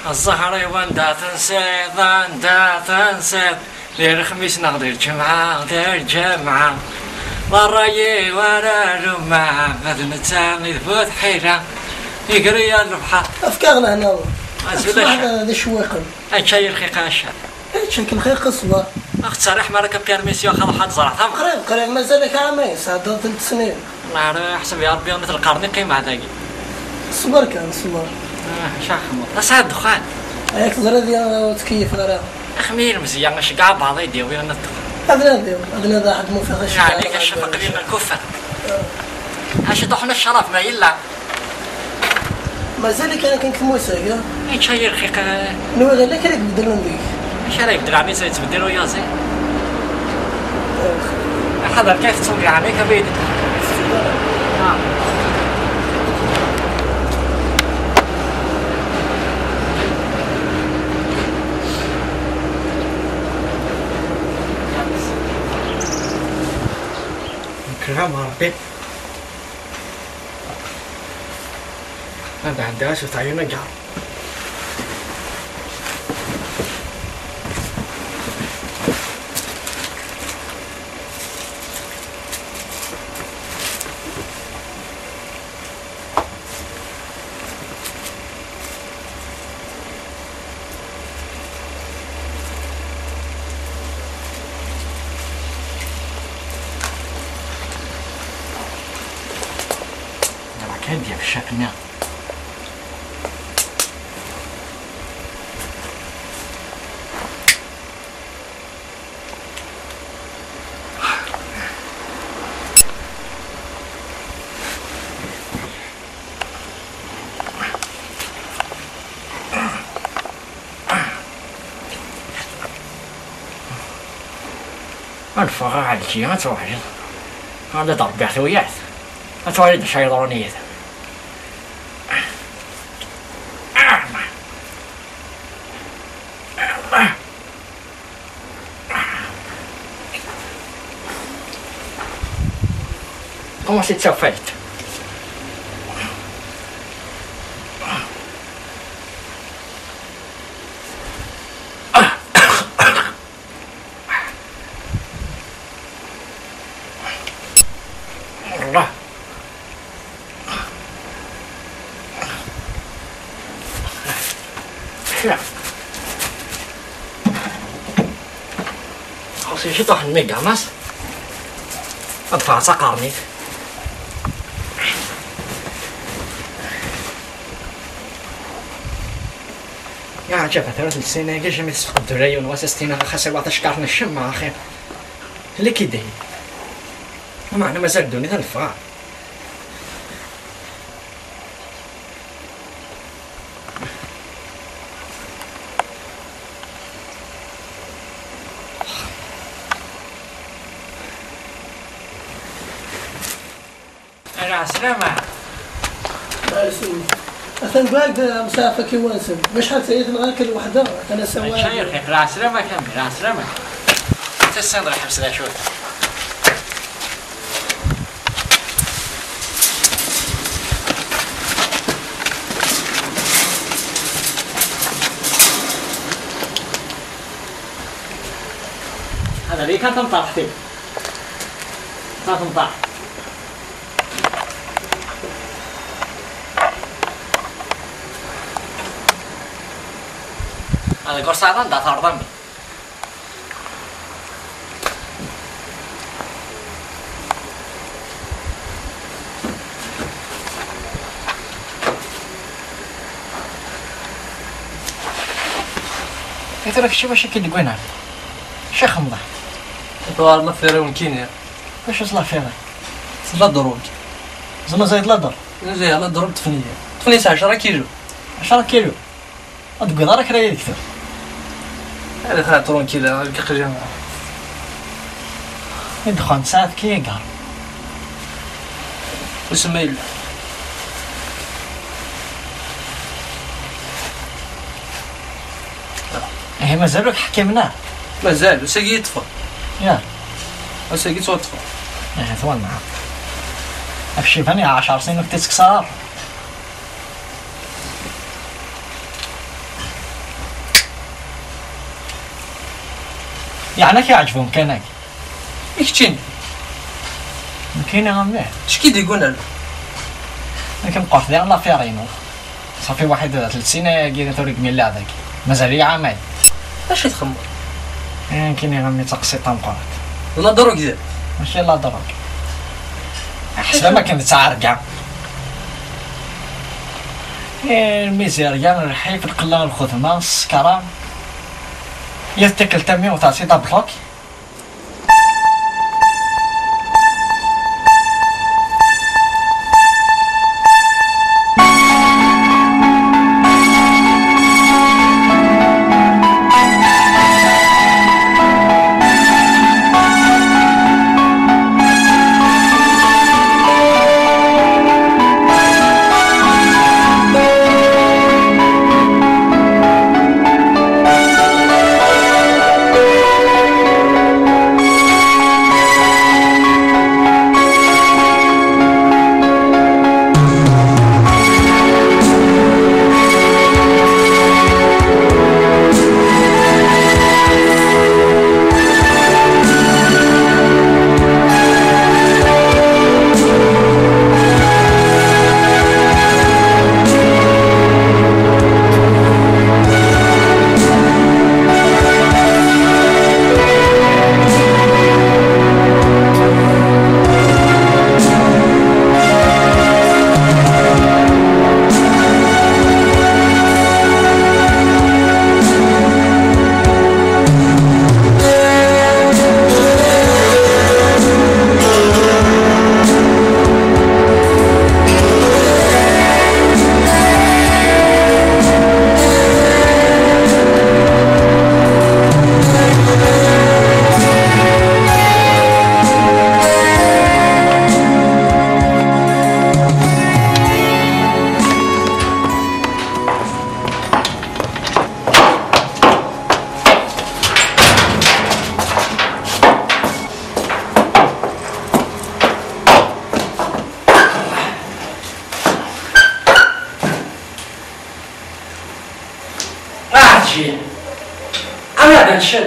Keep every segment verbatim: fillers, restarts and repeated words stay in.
الزهري وندا تنسيض وندا تنسيض ليل الخميس نغدي الجمعة دير الجمعة والرايي ورا جمعة بدل نتسامي ثبوت حيرة يقري الربحة أفكارنا هنا أسفل هذا شويقا أشي الخيقة أشي شكل خير قصبة أختصر إحنا راكب بيرميسيو خلو حد زرعتها قريب قريب مازالك عامين ساعة ثلاث سنين الله يحسب يا ربي مثل القرني قيمة هذاكي صبر كان صبر اه شاخمر أسعد دخان هيك زرادي وتكيف غير خمير مزيان مش قاع بعض يديوي ونطق هذا ديو هذا هذا حد مو في غش عليك الشفق قليل الكفة اش طحنا الشرف ما يلا مازالك أنا كنت موسى ايش هي الخيقة نو غير لك هذيك بدلون ديك ايش رايك درامي سيتبدلوا يا زين حضر كيف تسوي عليك بيد اه كلام ربي هذا عندها شفت عيونك قاع كندي في الشكل الفقاعة على الجهة توعجل هذا ضرب بعثويات أتوالد الشيطانية Comment c'est de sa fête? Allah. لا خاصني شي طاح الميجا ماس أدفع سقرني يا عجب ثلاث سنين كي جميت سوق الدريون واسستينا خاص أربعطاش كارن الشمع أخي اللي كيداير ومعنا مازال دوني ثا الفقاع أنا سلامة أثن باقد مسافة كي وانسن مش حتى يد نغاكل وحدة أنا سواها شاير خير لا سلامة كمل لا سلامة تستند راح يبسل شوي هذا ليه كان تمطر حتى كان تمطر هذا قرصان ده ثار ضمي كيف تراك شي باش كيدي كوينها شي خمضة طوال الله فيري ونكيني واش وصل فيها لا ضروج زعما زايد لا ضر زي لا ضرب تفنية تفنية عشرة كيلو عشرة كيلو هاد قدرك راهي كثر هذا خا طرون كيلا الكيق جامعة يدخل ساعات كي يقهر وسميل هي مازالوك حكمناه مازال وساقي يطفى يا وساقي توطفى اه ثوان معاك افشي فاني عشر سنين وكتسك صار يعني كيعجبهم كانك يكتين كاين غماه شكي يقولنا له انا كنبقى في ديال لافيرينو صافي واحد ثلاث سنين كاين توريك ميل هذاك مازال لي عامين اش تخمر كاين كاين غمي تقسيط طنقرات ولا دروك ديال ماشي لا دروك حسب ما كنت تعرق كاع الميزير كاع الرحيف القله الخدمه السكران يتكل تامي وتعطي دبلوك شي انا هذا الشيطان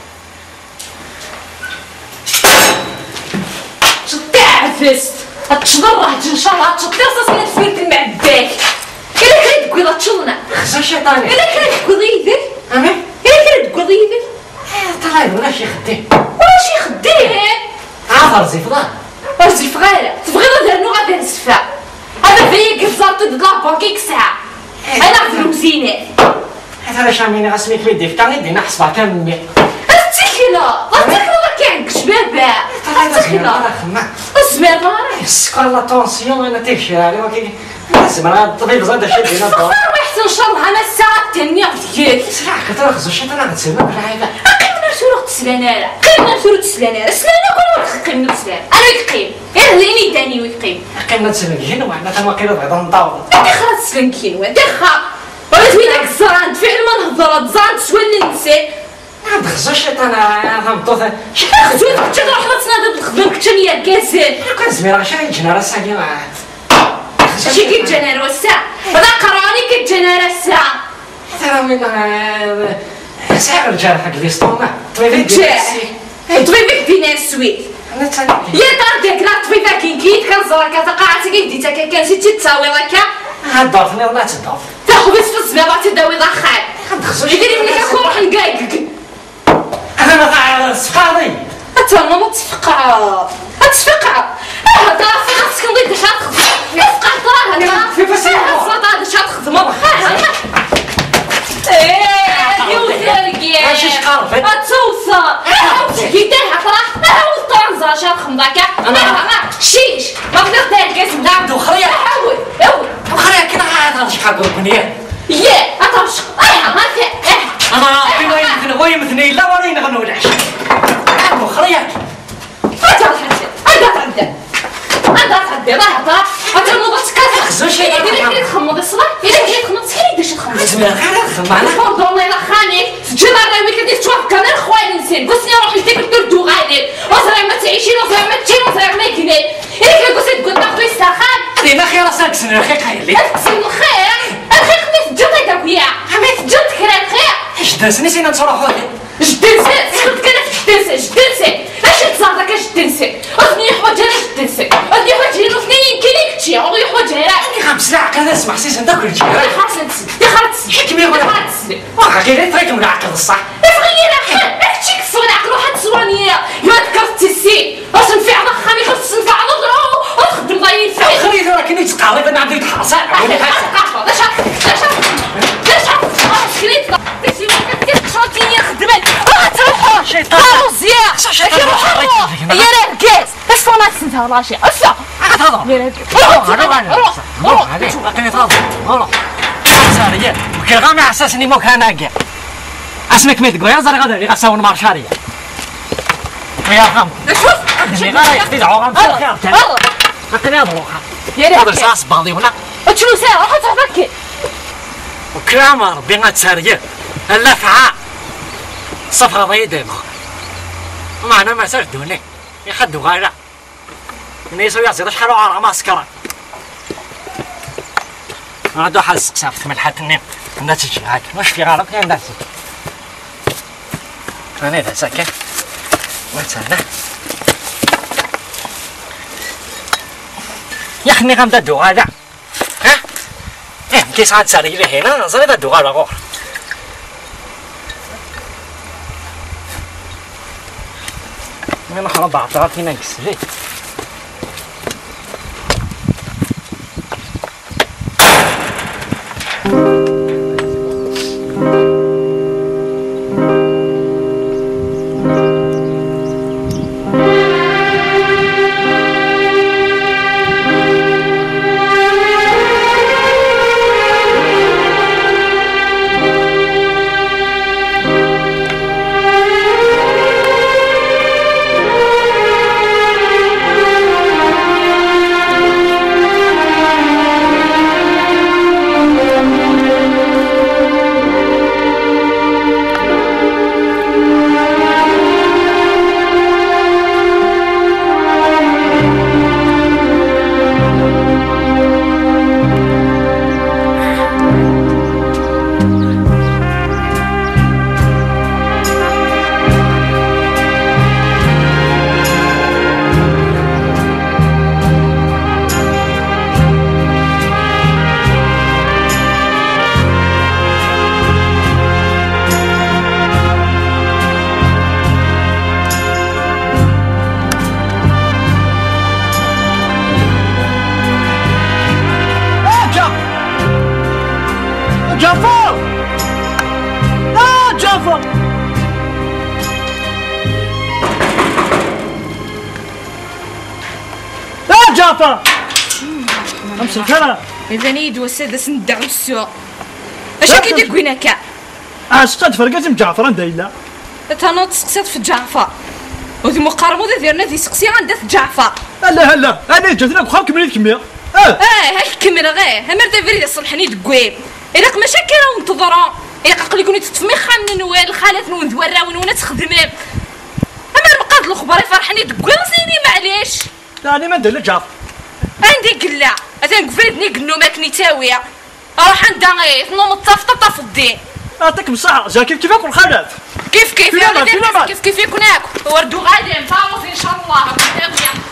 تعفست تشضر ان شاء الله تشطي راسك تفيرت المعباك الا كان تقول لا تشلنا خصها شيطان الا كان تقول يدير امي الا كان تقول يدير طلع ولا شي خدي ولا شي خديه عافر زفضان واش فغاله تبغي ندير غادي نسفى هذا فيا كزارتو د لابانكي كسعه انا غير مزينه هذا باش عاملين غاسمي في يدي فكرني دينا حسبها كامل التكله لا التكله راه كيعك شبابه التكله خما الزبير راه السكر لا طونسيون انا تيمشي عليه ولكن لازم راه الطبيب زاد شي دينا الدور احسن ان شاء الله انا الساعه الثانيه ديالك صراحه كتر خصو شي طلع غتسمى بالعيبه قيمنا نسولو تسلانه قيمنا نسولو تسلانه سلانه كل قيمنا تسلانه انا يقيم غير ليني ثاني ويقيم قيمنا تسلم هنا وحنا تما كاين غير نطاول انت خلاص تسلم كينوا انت خا ولا توينك الزران فعل ما نهضر الزران تسوى النساء ما خصوش انا غنطوط شي خصوك كنت تروح تناض بالخدمه كنت مية كاسل كان زمير راه شي جنا راه ساكي شي كيتجانا الساعه هذا قراني كيتجانا الساعه ترى من سعر الرجال حق ليستوما طبيبي طبيبك دينا السويد انا تاني يا دار ديك لا طبيبه كي كيت كنزرك تقعت كي ديتها كان شي تساوي لك هضرتني ولا تضاف تاخذ بس في الزبيبه تداوي ضخام خصوش يدير منك نروح نقايقك انا ما صفاضي حتى انا ما تفقع تفقع هذا خاصك نضيف شحال تخدم تفقع طراه في بس هذا شحال تخدم ايه يوثركي ماشي شقرفت توصى كيتاه طراه حاول طرنزا شحال خمضاك شيش ما بغيت تاكس لا دوخريا حاول حاول دوخريا كده عاد شحال بالبنيه ياه اترشق اه ما في انا كنا يمكن غوي مثني لا ورينا غنو العشاء دوخريا هذا حتى هذا تعدى هذا تعدى راه هذا هذا الموضوع تكاثر خصوش شي الا كنت تخمض الصباح الا كنت تخمض سكري داش تخمض زعما غير نخدم انا فوضى الله يلا خانيك تجي دار ويك كنت تشوف كان خويا الانسان قلت لي روح لديك الدردو غادي وزرع ما تعيشين وزرع ما تجي وزرع ما يكني الا كان قلت تقول ناخذ السخان ديما خير ساك سنه خير خير اقسم الخير الخير خديت الجلد هكاك وياه عميت الجلد خير خير اش دازني سينا نصرا خويا اش دازت كنت كنت ساعة كذا اسمع سيس انت كل شيء خلاص نتسد يا خلاص حكمي ولا خلاص واخا غير تريك من العقل الصح صغيرة احكي كسر العقل واحد صوانية يا ذكرت السي واش نفع ضخامي خص نفع نضرو وتخدم ضايل فيه خلي ذولا كني تقارب انا عندي تحرص عاوني هكا لاش لاش لاش خليت داكشي ما كدير شوتيني خدمت غتروحوا شيطان روزيا شيطان يا راه كاس اش فانا تسنتها راشي اسا غتهضر روح روح عليك باقي تهضر روح ساريه وكيغامي على اساس اني موك انا كاع اسمك ميت كويا زري غادي اللي غتساون مارشاريه يا غام شوف اللي غادي يخدي عوام خير باقي نهضروا يا راه هضر ساس باغي ولا تشنو ساعه راح تهضرك وكرام ربي غتساريه لا فعا صفرة ضيدة معنا ما سردوني يخدوا غايرة نيسو يصير شحال وعرق ماسكرة غادو حال سقسافت ملحة النيم عندها تجي هاك واش في غالب كاين عندها تجي أنا إذا ساكن وتسنى يا أخي غنبدا دوغادا ها إيه كيس غتسالي لي هنا نزري دا دوغادا غور أنا خرب عطاها فينا نكسلي جعفر لا جعفر لا جعفر امس الخير اذا نيد وسادس ندعو السوق اش كيدير كويناكا عشقت فرقت من جعفر ندايلا انا تسقسيت في جعفر وذي مقارمو ذي ديرنا ذي سقسي عندها جعفر هلا هلا انا جاتنا بخام كملي الكميه اه اه هاك كمل غير همر دا فريد صلحني دكويب الا مشاكل ونتظرا الا قال يكونوا تتفمي خان نوال الخالات نون ذورا ونونا تخدمين اما القاد الخبر يفرحني دكويب زيني معليش لا ما ندير جعفر عندي قلا هذا نقفردني قنو ماكني تاويه اروح عندها غير نوم الطفطه طف الدين يعطيك الصحة جا كيف كيفك والخالات كيف كيف فينا بعد، فينا بعد. كيف كيف يكوناك وردو غادي نفاوض ان شاء الله قدامي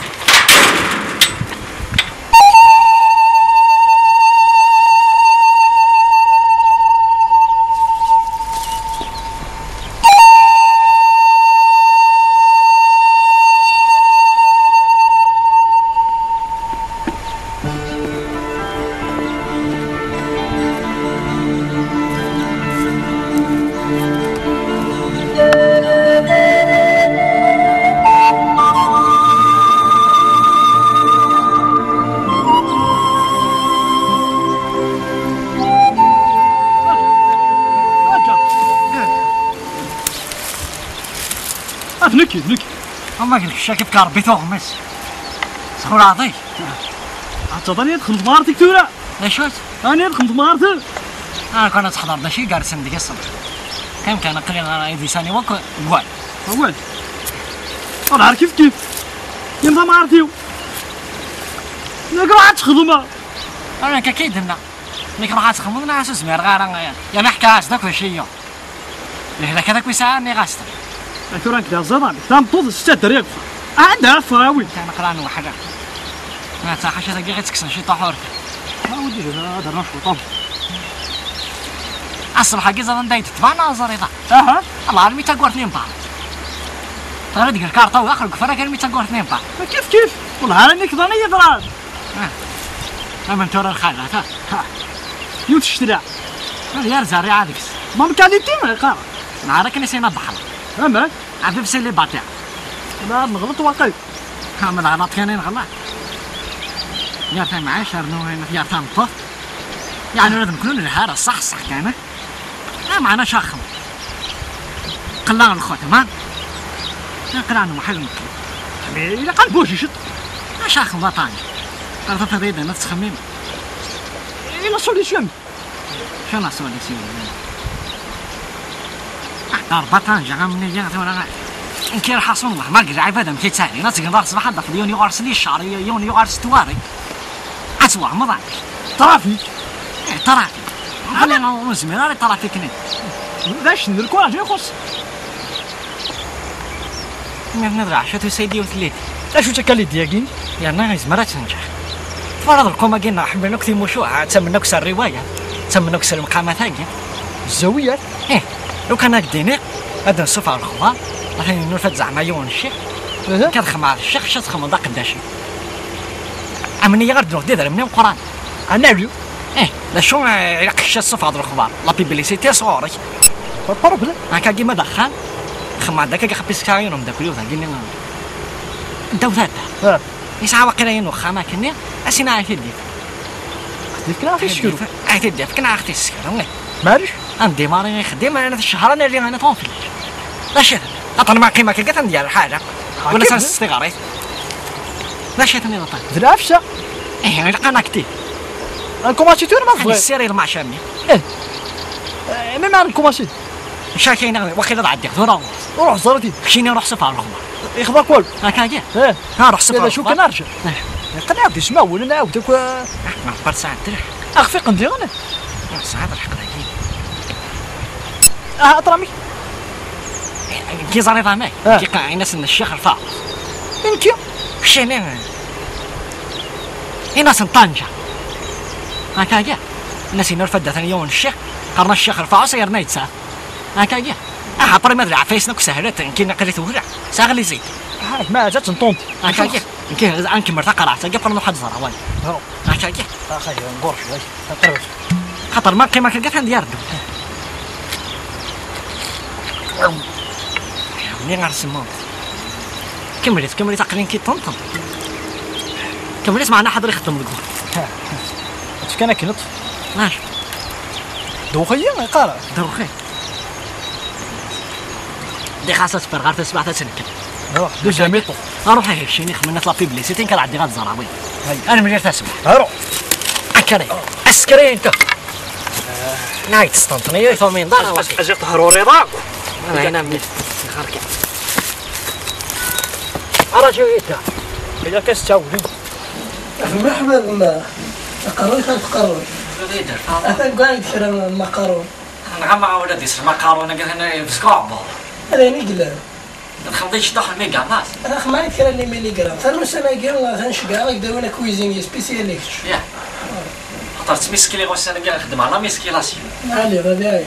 نكي نكي أما قلت لك كيف كربيتو غمس سخور عطيك عطاني يدخل ضمارتك تورا ايش هات؟ أنا يدخل ضمارتك أنا كنت تحضر دا شي قارس عندك الصبر كم كان قليل أنا يدي ساني وك قوال أول أنا عارف كيف كيف يم ضمارتي نقرأ عاد خدمة أنا كأكيد هنا ميك راح تخمم ناس اسمه غير يا محكاس داك وشيء لهذا كذا كويساني غاستر تورا كذا زمان تام طوز الستة دريق عندها فاوي كان قران وحده ما تاخش هذا قاعد تكسر شي طاحور ودي هذا نشوط طب الصبح كيزا ندايت تبعنا زريضة اها الله عالمي تقور اثنين بعض ترى ديك الكارطة واخرج فرا كان تقور اثنين بعض كيف كيف والله راني كضانية دراد اما انت راه الخالة ها يوت تشتري يا رزاري عادكس مام كاليتي ما قارا نهارك نسينا البحر اما عفيف سيلي باطع لا نغلط واقيل ها من الغلط كان نغلط يا ثام عشر نو يا ثام طف يعني لازم نكون الهارة صح صح كان ها معنا شاخم قلنا الخوتم ها قلنا محل إلا قال بوش يشط شاخم بطاني عرفت تريد نفس خميم إلا سوليسيون شنو سوليسيون دار بطان جا من جا ثورة إنكي راح أصون الله ما قرع عبادة مكي تسالي ناس قن راس بحد في يوني يغرس لي الشعر يوني يغرس تواري أسوأ مضاعش طرافي طرافي خلينا نزمي راني طرافي كنين ليش الكوراج يخص ما ندرع شاتو سيدي وثليتي ايش تكلي دياقين يا نايز مرات تنجح فرض القوم قلنا حب نكتي مشوع تسمى نكسر الرواية تسمى نكسر المقامات هاي الزاوية إيه لو كان هكدينا هذا نصفع الخضار الحين نرفد زعما يون الشيخ كتخم على الشيخ شتخم ذاك الداشي عمني يغرد له دير من القران انا عليو ايه لا شو يقش الصفع هذا الخضار لا بيبليسيتي صوري بروبليم هكا كيما دخل خم هذاك كيخبيس كاينهم داك اليوم قلنا انت وثلاثة اه يسعى وقيلين وخاما كني اسينا عيتي ديك ديك لا في شكرو عيتي ديك كنا عرفتي السكر مالش عندي ماري خديم انا في الشهر انا اللي انا طونفل لا شيء اطلع مع قيمه كلقيت ندير حاجه ولا سان استغاري لا شيء ثاني نطلع ذرافشة ايه انا قانا كتير الكوماسيتور ما فغي السيري مع شامي ايه ما معنى الكوماسي شاكينا وكيل عندي ثورة روح زرتي خشيني نروح صفار الخضر يخبر كل هكا جا ايه ها روح صفار هذا شو كنرجع قد عاودي سما ولا نعاودك ما عبرت ساعه ترح اخفي قندي انا ساعه الحقراكين اه اطرمي كي زاري ضامي اه. كي قاعد ناس من الشيخ الفاضل انت خشيني ناس طنجة هكا جا الناس نرفد ثاني يوم الشيخ قرنا الشيخ الفاضل سيرنا يتساف هكا جا اه بري ما درع فيسنا كسهلت كي نقريت ورع ساغلي زيد هاك ما جات نطونت هكا جا كي انك مرتقى راه تلقى فرنا واحد زرع واي هكا جا اخي نقول شوي تقرب خاطر ما قيمه كلقيت عندي يردو منين غنسمو كملت كملت تقرين كي طنطن كملت معنا حضر يخدم لكم كان كنط ماشي دوخيا قارا دوخي دي خاصة تبر غير تسبع تسنك روح دو جاميطو اروح هيك شي نخمم نطلع في بليسي تنكر عندي غاد زراوي انا من غير تسمع روح عكري اسكري انت نايت استنطني يفهمين ضاع واسك اجي طهروري ضاع انا هنا من خارك أرجويتها إذا كاس تعودين مرحبا ما قروي خالد قروي أنا قاعد كثير المقارون أنا عم ولدي اسمه مقارون أنا قلت أنا في سكوب أنا نقلة الخلطيش دخل ميجا ناس أنا خماني كثير اللي ملي جرام ثانو سنة قال ثانشقا يقدرون كويزيني سبيسياليكش يا خاطر مسكيلي غوس أنا قاعد نخدم على ميسكيلاسيون علي غادي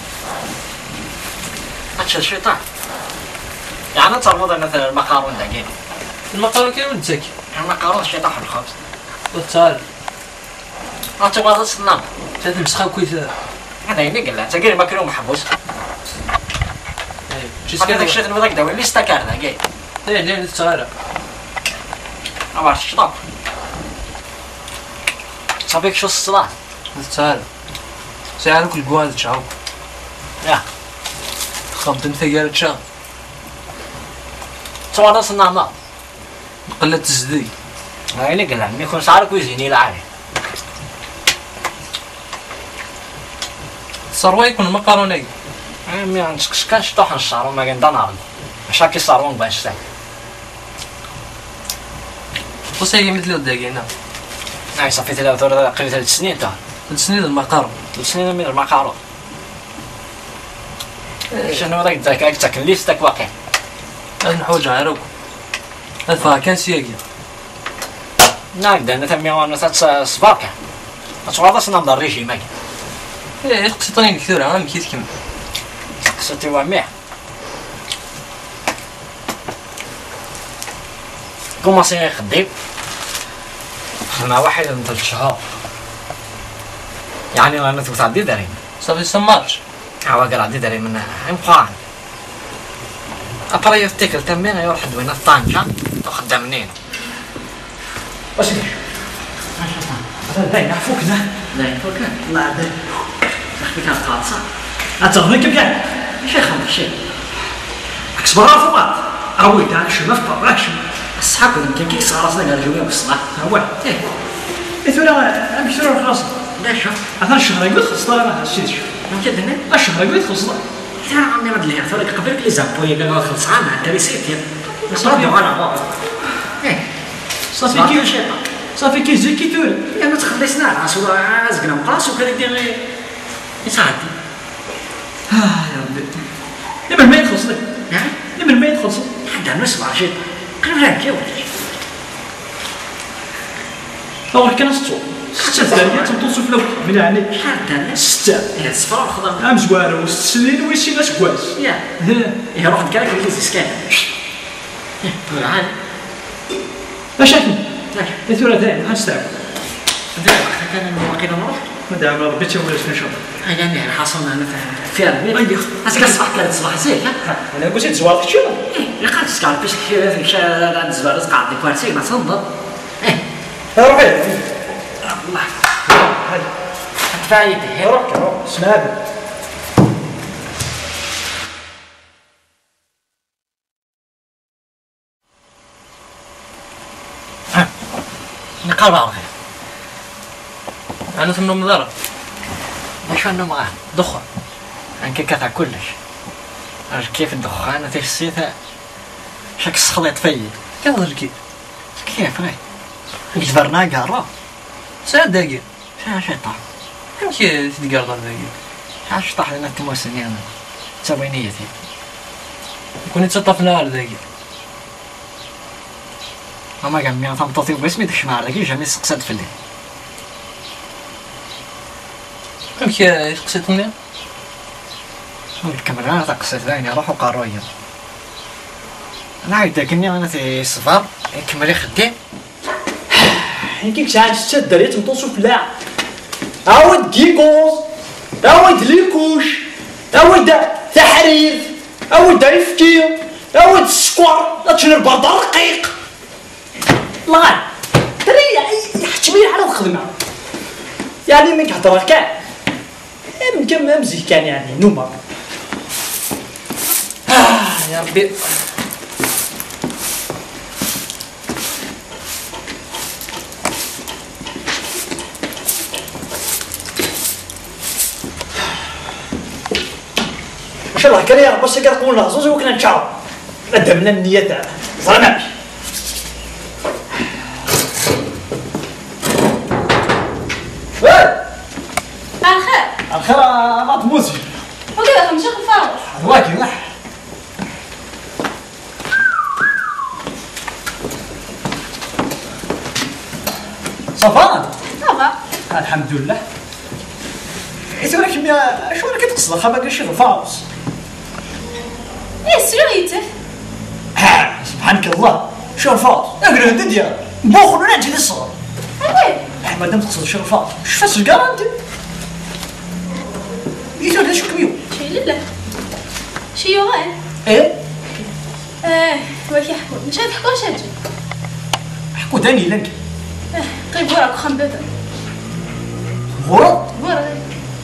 هادشي الشيطان يعني تربط مثلا المقارون دقيق المقارون كاين وين تزكي المقارون الشيطان حل الخبز وتصال أنت تبغى تصنع تلبس خاو كويس هذا ينقل له تقريبا ماكلو محبوس جيس هذاك كذا الشيء اللي بدك داوي اللي استكار دقيق ايه ليه تصغيره ما بعرف الشيطان صابيك شو الصلاة تصال سيعرفك الجواز تشعوك يا خمتن ثقيلة شام تبغى تصنع ما قلة تزدي هاي نقل له يكون سعر كويزيني العالي صار يكون مقاروني عمي عندك كان شطوح الشعر وما كان دنار مشاكل صارون بانشتاين بص هي مثل الدقيقة هنا هاي صفيت له ثلاث قريب ثلاث سنين تا ثلاث سنين المقارون ثلاث سنين من المقارون شنو هذاك ذاك اكتك ليستك واقع هذا نحوج عروق هذا كان سياقي نقدر نتمي وانا تات صباكه أتواضع صنام دار ريجي ماك ايه قصيتوني كثير انا مكيت كم قصتي واميع كوماسي خديم خدمة واحدة من ثلاث شهور يعني رانا توصل دارين صافي سمارش عوا قال عندي داري من امقان أبرا يفتكر تمين يروح دوينا طنجة وخدام منين واش دير؟ باين عفوك ذا باين فوك الله يعطيك تخفيك القاصة أتغنيك بكان شيخ شيخ عكس برا فوقات أوي تاع شو نفطر راك شو الصحاب يمكن كي صار راسنا قال جويه بالصلاة هو إيه إيه ترى أمشي تروح راسك ليش؟ أثناء الشهر يقول خلص طالع ما هالشيء شو ممكن دنيا الشهر يقول خلص ترى عمي ما أدري ثورك قبلك لي زابوي قال خلص عنا أنت ريسيت يا صافي أنا بابا إيه صافي كي صافي كي زي كي تقول يا ما تخلصنا عاسو عازقنا مقاس وكان يدير يساعدني آه يا ربي يبل ما يدخل صدق نعم يبل ما يدخل صدق حتى نسمع شيء قريب راك يا ولدي أول كان ستة ستة ثانية تنطوسو في الأول من يعني حتى ستة هي صفر الخضر عام زوارة وست سنين ويسي ناس كواس يا هي روح نكالك اللي زيسكان يا عادي مشاكل يا ثورة ثانية ما نستعب دابا كان واقيلا نروح دابا ربي تيولي في شهر هيا انا حصلنا انا في هذا ايدي اسكا صباح ثلاث صباح زين انا قلت تزوار شي ايه قاعد تسكر باش في شارع الزوار قاعد كوارتي ما تنضب ايه روحي الله هاي فايدة روح روح سنابل نقرب على الخير انا ثمن مضارة واش انا معاه دخان انك كتاع كلش اش كيف الدخان في الصيف شاك السخليط فيا كيفاش كيف كيف راي جبرنا كارا ساعة دقيقة شا شيطان كي تدقر دقيقة شا شطح لنا تموسني انا تسوي نيتي كوني تصطفنا على دقيقة ماما قال مي عطام تطيب باسمي داك الشمع على كي جامي سقسات في الليل كم كي تقصيتني الكاميرا تاع قصيت ثاني روحو قارويا انا عايد داكني انا تي صفر كملي خدام كيك شحال ستة دريت نطوسو في اللاعب عاود كيكوز عاود ليكوش عاود تحرير عاود ريفكي عاود السكوار لا تشرب برد رقيق الله دري حتمي على الخدمه يعني من كهضر كاع من كم مزيك كان يعني نوما آه يا ربي ان شاء الله كان يا رب بس كنقول لها زوج وكنا نتشعروا قدمنا النيه تاع زعما الخير الخير غاد موزي وكذا خمسة الفاروس واكي واحد صفان صافا الحمد لله حيت ولكن شو راك تقصد خا باقي شي الفاروس ايه سيريتك ها سبحانك الله شو الفاروس اقرا هند ديالك بوخ ولا نجي للصغر ايه مادام تقصد شي الفاروس شو فاس الكارانتي يسوي شو كميو شي لا شي يوغان ايه اه واكي حكو مش هتحكو واش هتجي حكو داني لك اه طيب وراك خمبتها غرض وراك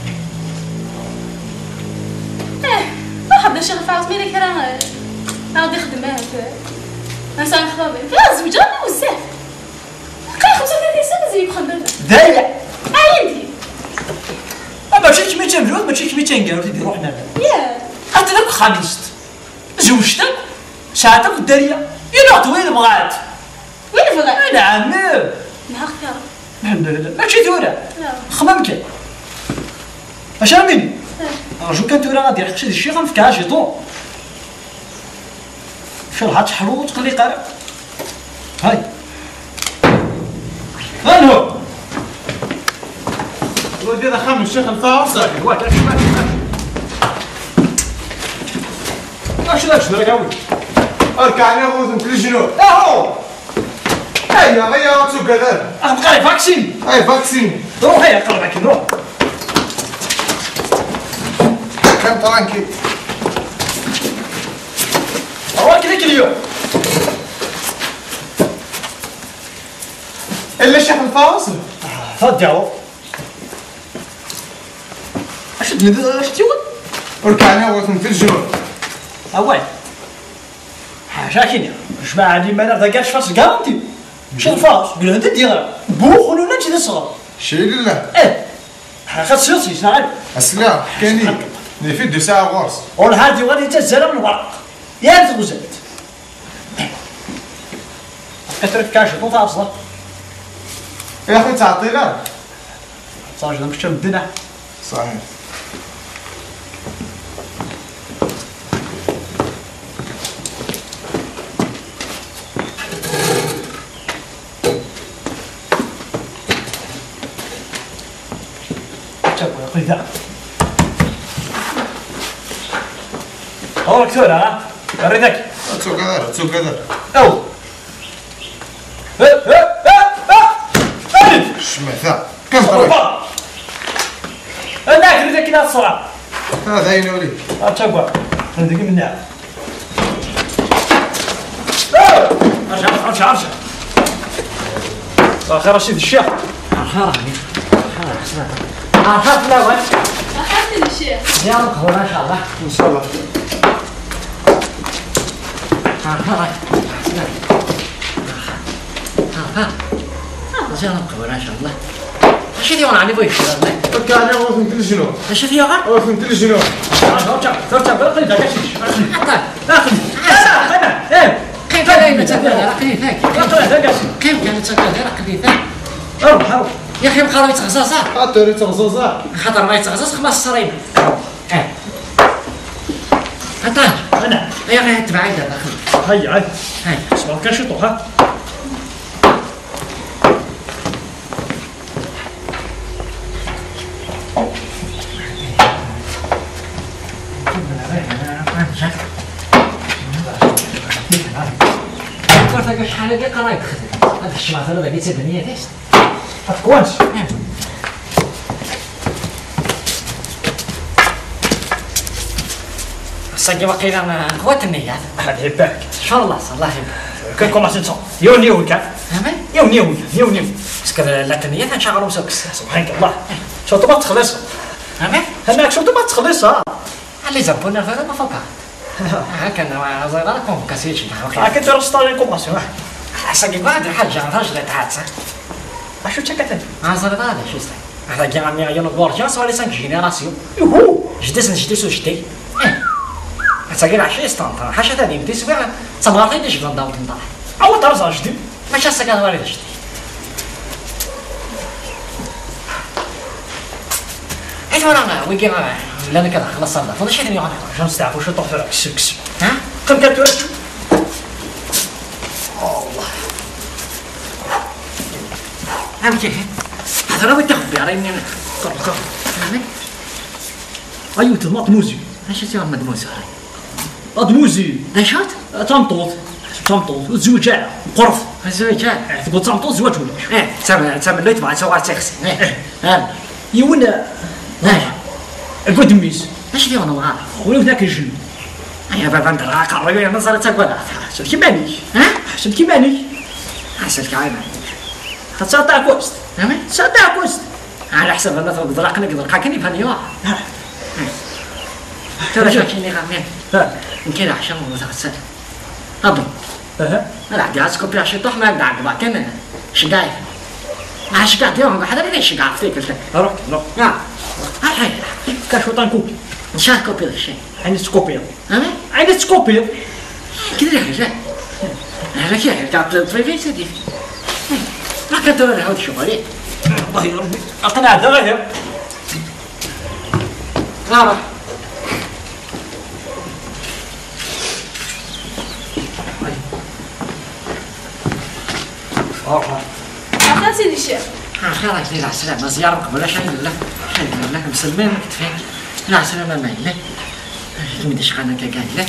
اه ما حبدا شي الفاروس مين كرا نعاود يخدم معاه نسى نخدم فيها زوجة بزاف قال خمسة وثلاثين سنة زي مخدمة دايع اه يدي ماشي كيما تنقول ماشي كيما تنقول تدير روحنا ياه انت داك خميست زوجتك ساعتك الدارية إلا طويل بغات وين بغا؟ نعم نها اختيار الحمد لله ماشي ثورة لا خمام كان اش رميني رجو كان ثورة غادي يحقش هاد الشيء غنفكها شي طون شرها تحلو وتقلي قارب هاي هانو كذا خمس الشيخ الفاصل. واش ماشي ماشي اش ذاك شنو قوي اركعني اخوذ في الجنوب. اهو هيا هيا تسوق هذا. ابقى فاكسين. هاي فاكسين. روح هيا قربك نروح. كم ترانكي. هو كذاك اليوم. الا الشيخ الفاصل. فديو. اش اش تيود؟ اركعني اخوذ في الجنوب. اوي. حاجه جماعه ديما انا ذاك فاس كارنتي. شي الفاس قول انت دير بوخ ولا انت صغار. شي لله. ايه. خاص سيرسي شنو السلام كاينين. نفيد دو ساعه غورس. والهادي غادي تزال من الورق. يا تغزلت. كترك كاش طوط اصلا. يا اخي تعطينا. صاج مش مدنا. صحيح. ذا هو مكسور ها وريتك تسوق هذا تسوق هذا او شمعثا كم طريق انا ريتك كذا الصراحه هذا عيني ولي اتشبع هذيك منها ارجع ارجع ارجع اخر رشيد الشيخ خير أخاف لا وين؟ أخذت الشيخ. يا مقبول إن شاء الله. ان شاء الله. ها ها ها ها يا مقبول إن شاء الله. اش ديون علي بويش والله. اركعني اخوذ في الجنوب. اش فيها غير؟ اخوذ في الجنوب. ارجع ارجع باقي ذاك الشيء حتى باقي انا ايه كيف كان يتسكر رقلي ثاك؟ باقي ذاك الشيء كيف كان يتسكر رقلي ثاك؟ اروح اروح يا اخي بقى يتغزاز حتى ريت غزازه. خاطر ما يتغزاز خلاص الصريب. اه حتى انا يا اخي تبع عيد اخي. هيا هيا هاي اسمع كان شي طوح ها قلت لك شحال هذه قرايب خدم هذا الشماطه هذا قلت الدنيا تيست كوانش صاحبي وقيلا انا خوات النيات احد يحبك ان شاء الله الله يبارك كان كوما سنتو يو نيو كان امين يو نيو نيو نيو باسكو لا النيات نشغلوا مسوكس سبحانك الله شو ما تخلص امين هناك شو ما تخلص اللي زربونا هذا ما فوقها هكا انا زيرا كون كاسيتش هاك انت رستاري كوماسيون صاحبي بعد حاجه راجل تحاتسا اشو تشكتن عزر هذا شو اسمه هذا جا مي يون بورجاس ولا سانك جينيراسيون يهو جديس جديس وجدي تسجل عشرين استنطا حاجه ثانيه بدي سبع تمارين ايش بنضاو تنطلع او طرز جديد ماشي سكان ولا جدي حيت وانا ويجي لان كذا خلاص صار فاضي شي ثاني وانا عشان نستعرفوا شو طوح في كسب كسب ها كم كانت تورث عم كيف هذا لو تخبي على اني قرب قرب فهمت ايوه تماط موزي ايش تسوي مدموس هاي ادموزي دشات تمطوط تمطوط وزوجاء قرف الزوجات تقول تمطوط زواج ولا ايه تسمى تسمى اللي تبع سوار تخسي ايه ها يونا ماشي القدميس ايش ديونا وغار ولو ذاك الجن يا بابا انت راك الرجل انا صارت تقول حسب كيماني ها حسب كيماني حسب كعيب خاصة كوست فهمت صدق كوست على حسب الناس اللي ضرقنا قدر حاكني فاني واحد ترى شاكيني غامين ها يمكن عشان متغسل أبو ها أنا عندي عايز كوبي عشان طح ما أقدر عند بعدين شقايف ما شقايف يوم حدا بيدي شقايف فيك الفكرة روح روح نعم هاي كاشو تنكوك إن شاء الله كوبي الشيء عندي سكوبير أمين عندي سكوبير كده يا رجال أنا كده تعبت في في سيدي ما كنت أنا هود شو عليه الله يا ربي أقنع دغير نعم عطا سيدي الشيخ. خير عزيزي على السلامة زيارة قبل شيء لا حيد الله مسلمين كتفين لا سلامة ما إلا كمدي شغالنا كاكا إلا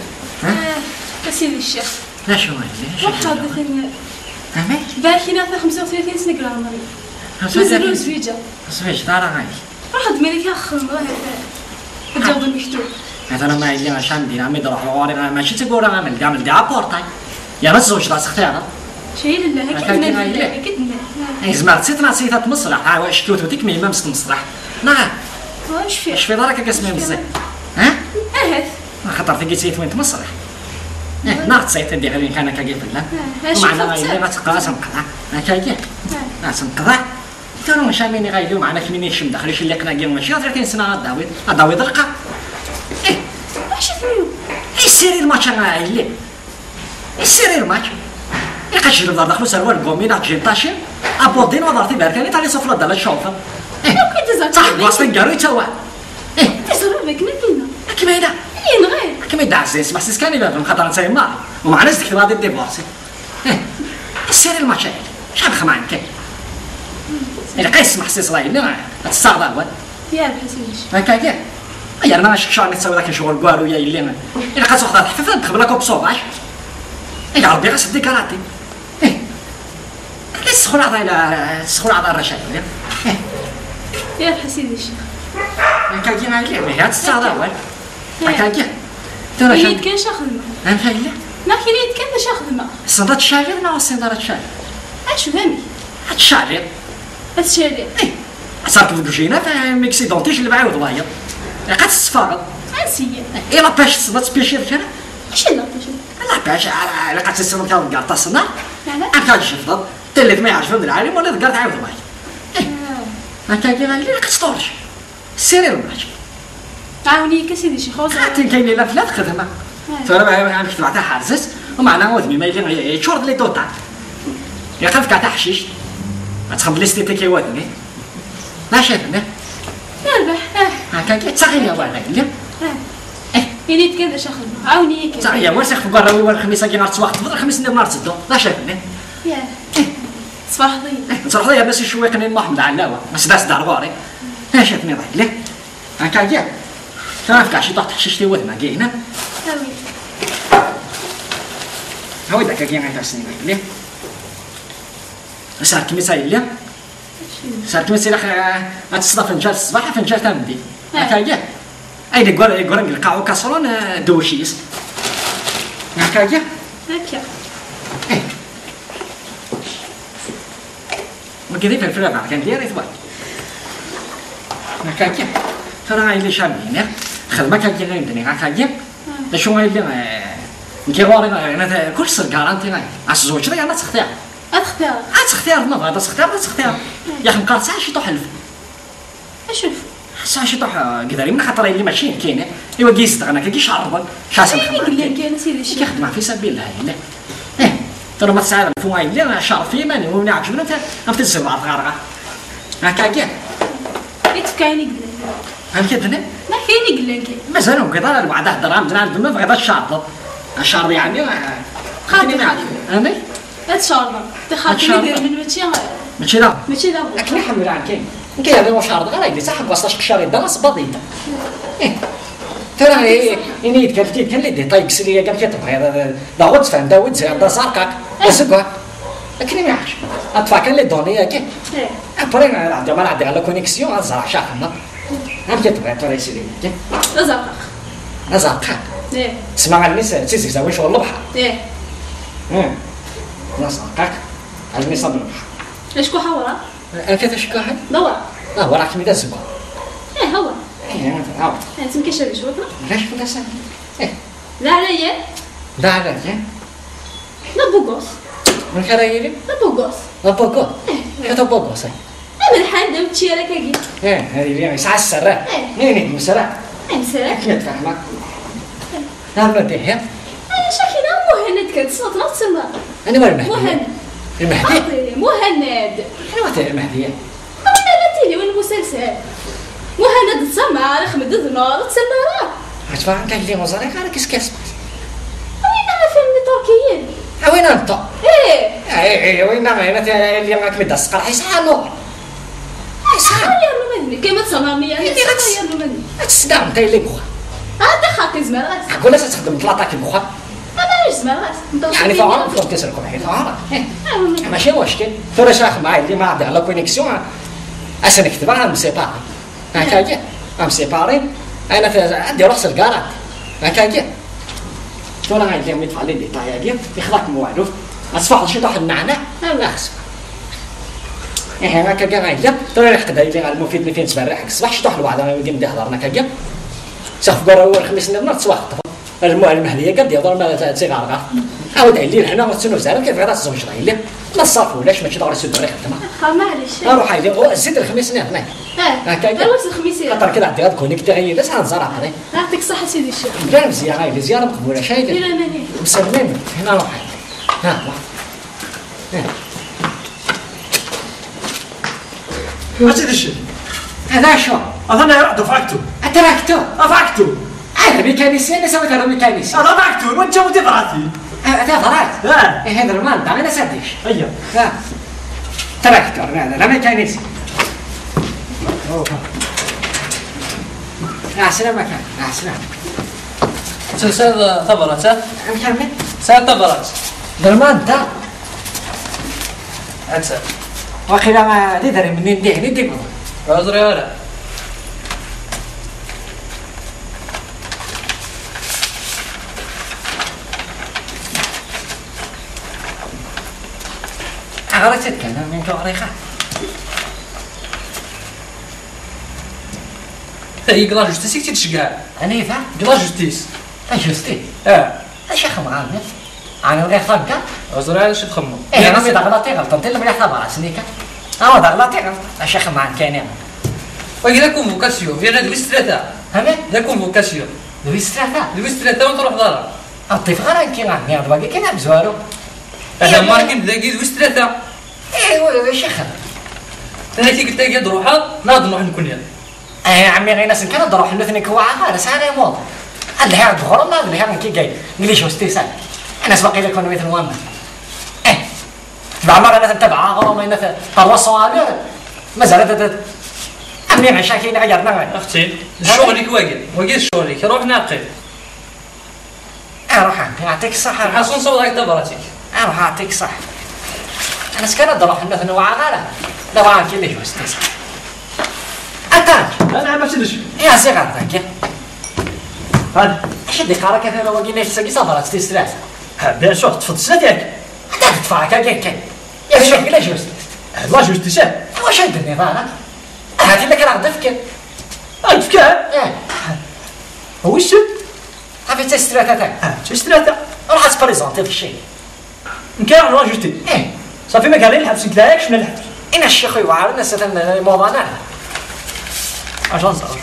ها سيدي الشيخ لا شو إلا واحد ثاني أمي باكينا في خمسة وثلاثين سنة قرامري نزلوا زويجة زويج دارا غاي واحد ملك أخم الجواب المكتوب هذا أنا ما إلا عشان دينا مي دروح واري ماشي تقول أنا عمل عمل دي عبورتاي يا ناس زوج راس اختيار شيء لله كدنا لله كدنا إيه زمان سيتنا سيتات مسرح ها واش كيوت وديك مي مامس مسرح نعم واش فيه اش في دارك قسمي مزيان ها اهث خاطر تلقيت سيت وين تمسرح اه ناقص سيت دي غير كان كاكيف لا ومعنا غير ما تقراش نقطع هكاكي ناس نقطع ترى مش ماني غايدو معنا كميني شم داخل شي اللي قنا كيما ماشي ثلاثين سنه داوي داوي دلقه ايه واش فيه اي سيري الماتش انا اللي سيري الماتش يقاش يدير داخل سروال كومينا جيطاشي ابودين وضرتي باركاني تاع لي سفله دال الشوفه صح واصلين كارو توا ايه تزرب بك نبينا كيما هنا ين غير كيما يدعس عزيز ما سكاني بابا خاطر نساي ما ومع ناس تكتب هذه الديبورسي ايه سيري الماتش شحال خمعان كاين الا قيس محسس راهي لا تستعرض الواد يا الحسينش هكا كاع يا انا شك شحال نسوي ذاك الشغل كوارو يا اللي الا قاص وحده حففه تدخل لك بصوباش يا ربي غير سدي كراتي ايه السخون عطا الى السخون عطا الرشاد يا الحسينش هكا كاع اللي هي تستعرض الواد هكا كاع ترى يد كان شا خدمه انا فايله ما كاين يد كان شا خدمه الصندات الشاغر نا الصندات الشاغر اش فهمي هاد الشاغر الشارع ايه صارت الكوجينه فيها ميكسيدونتيش اللي بعاود واير قد الصفاقه انسيه ايه لا باش تصدت بيشير كان اش لا باش لا باش على قد السنه تاع الكارطه الصناع لا هكا شفت تلت ما يعرف العالم ولا تقدر تعاود واير هكا كي غالي لك تطورش سيري الماتش عاوني كسيدي شي خوزه حتى كاين لا فلات خدمه ترى ما عندك تبع تاع حارزس ومعنا ودمي ما يلي يشورد لي دوطا يقف كاع تاع حشيش تخمم لي ستيتي كي ودني ما شافنا يربح هكا كي تصغي يا وانا لا اه يلي تكاد شا خدمه عاوني كي تصغي يا واسخ في قراوي والخميس كي نهار الصباح تفضل الخميس ندير نهار تصدو ما شافنا يا صباح ضي تصرح لي بس شويه كان محمد علاوه سداس دار غوري ها شافني ضي لا هكا كي تعرف كاع شي طاح حشيشتي ودنا كاينه هاوي هاوي داك كاين غير سنين لا صار كمي سايل لا صار كمي سايل غتصدى فنجان الصباح فنجان تاع المدي هكا كاع اين يقول يقول نلقاو كاسرون دوشيس هكا كاع هكا ما كيدير في الفرا كان داير يتبع هكا كاع ترى غاي اللي شامين خدمه كان كاين عندني هكا كاع شنو اللي نكيغوري انا كل سر كارانتي غاي اش زوج راه انا تختار اختار تختار ما هذا تختار ما تختار يا اخي مقال ساعه شي طوح الف اشوف ساعه شي طوح قدري من خاطر اللي ماشي كاينه ايوا كيس انا كي شعرب شاسن قال لك كاين سيدي الشيخ كيخدم في سبيل الله لا ايه ترى ما تساعد الفوايد اللي انا شعر في ماني ومن عجبنا انت ما تنسى بعض غارغه هكا كاع يتفكايني قال هل كدنا ما كاين قال لك مازالوا كذا الوعد درهم زعما عندنا بغيت الشعر الشعر يعني خاطرني معك امي هاد شاربه تخاطرني دير من ماشي ماشي لا ماشي لا لكن الحمد لله كاين كاين هذا واش عرض غير صح وسط الشهر درس بضيطه ايه ترى اني كان كان اللي دي طيب سريه كان كتبغي هذا داود فهم داود زي هذا صاركك وسكوا لكن ما يعرفش اطفال كان لي دوني كي ايه ابري عندي ما عندي على كونيكسيون زرع شاخنا هم كتبغي ترى سيري زرقاق زرقاق ايه تسمع الميس تيزي زاوي شغل البحر ايه امم زرقاق الميس البحر اشكو حورا انا كتشكو هاد دورا لا وراك ميدا زكو ايه هو ايه هاو انت مكشف شوفنا ليش كنا سامي ايه لا عليا لا عليك لا بوغوس من كرايلي لا بوغوس لا بوغوس هذا بوغوس انا الحال دم تشي لك اجي ايه هذه اللي يسعى السراء نيني مسراء انسى كيف تفهمك نعم بدي هي انا شاكينا مهند كنت صوت لا تسمع انا ما المهدي مهند المهدي مهند انا ما المهدي انا لا تيلي وين المسلسل مهند تسمع رخم النار تسمع راه اتفهم قال لي مزارك انا كيس كاس وين انا فيلم تركيين وين انت ايه ايه وين انا اللي معك مدسقر حيسحى نور حيسحى يا سدني كيما تصنعني يعني إيه، يا لمني تسدع انت اللي مخا هذا خاطي زمرات قول لها تخدم ثلاثه كي مخا انا زمرات يعني فعلا فوق تسركم حيت عارف ماشي مشكل ترى شاخ معايا اللي ما عندي على كونيكسيون انا نكتبها ام سيباري هكا جا ام سيباري انا عندي رخص الكارات هكا جا ترى عندي اللي يدفع لي ديتاي ديال يخلق موالف اصفح شي واحد النعناع لا خص ايه هكا كاع غايجا ترى ريحه داير لي المفيد اللي فين تبان ريحه الصباح شي واحد الواحد غادي ندير هضرنا هكا شاف قرا هو الخميس النهار تصواخ المعلم المهديه قد يهضر ما تيغارغا عاود علي حنا غنتسناو زعما كيف غادا الزوج راه لا لا صافي ولاش ماشي دغري سد ريحه تما خا معليش روح هايدي زيد الخميس نهار هناك اه هكا ايوا الخميس خاطر كذا عندي غاد كونيكتي غير بس غنزرع عقلي يعطيك الصحه سيدي الشيخ لا مزيان هايدي زياره مقبوله شايفه لا ماني مسلمين هنا روح ها اسيدي الشيخ هذا شو انا دفعته اتراكتو دفعته انا ميكانيسي انا سويت انا ميكانيسي انا دفعته وانت ودفعتي هذا فرات اه هذا المال انا سديش ايوه ها تراكتور هذا انا ميكانيسي يا سلامك يا سلام سلسلة ثبرت ها؟ نكمل سلسلة ثبرت درمان دا انسى واخيرا ما تدري منين ديه نديك عذري ولا أغرتك أنا من كوريخة هي قلا جوستيس كي تشقع أنا فا قلا جوستيس أجلستي اه ايش أخو معانا أنا غير خلقة عذري على شي تخمم إيه أنا ميدا غلطي غلطة أنت اللي مليح خبر سنيكا أنا دا غلطي غلطة ايش أخو معانا كاين أنا وكذا كونفوكاسيون فينا دويس ثلاثة هذا ذا كونفوكاسيون دويس ثلاثة دويس ثلاثة ونروح دارها الطيف غير كي غني هذا باقي كي نعم زوارو هذا ماركين ذاكي دويس ثلاثة إيه ايش أخو انا كي قلت لك نروحها ناض نروح نكون يا ايه عمي غير ناس كانوا نروح نثني كواعا انا ساعه موضه اللي هي الظهر ما اللي هي كي جاي نقول شو استيسال انا سبق لك كنا مثل وانا ايه تبع ما انا تتبع غرام انا تروصوا على ما زالت عمي مشاكل غيرنا اختي شغلك واجد واجد شغلك روح ناقل اروح يعطيك الصحه حسن صوت هاي تبراتك اروح يعطيك الصحه انا سكنت نروح نثني وعا لا وعا كي اللي هو استيسال أتاك انا ما سيدي يا صغار ذاك هذا ايش اللي قارك كذا لو قلنا تسقي صبرت تسترات بيان سور تفضل سنتك حتى تدفعك هكاك يا شيخ لا جوز لا جوستيس واش هاد النظام هذا اللي كان عندك الف كان ايه هو الشد عرفت تسترات هذاك اه ثلاثة راح تبريزونتي في الشيء نكاع لا جوستي ايه صافي ما قال لي الحبس قلت لك شنو الحبس ان الشيخ يوعى الناس موضوعنا عشان صار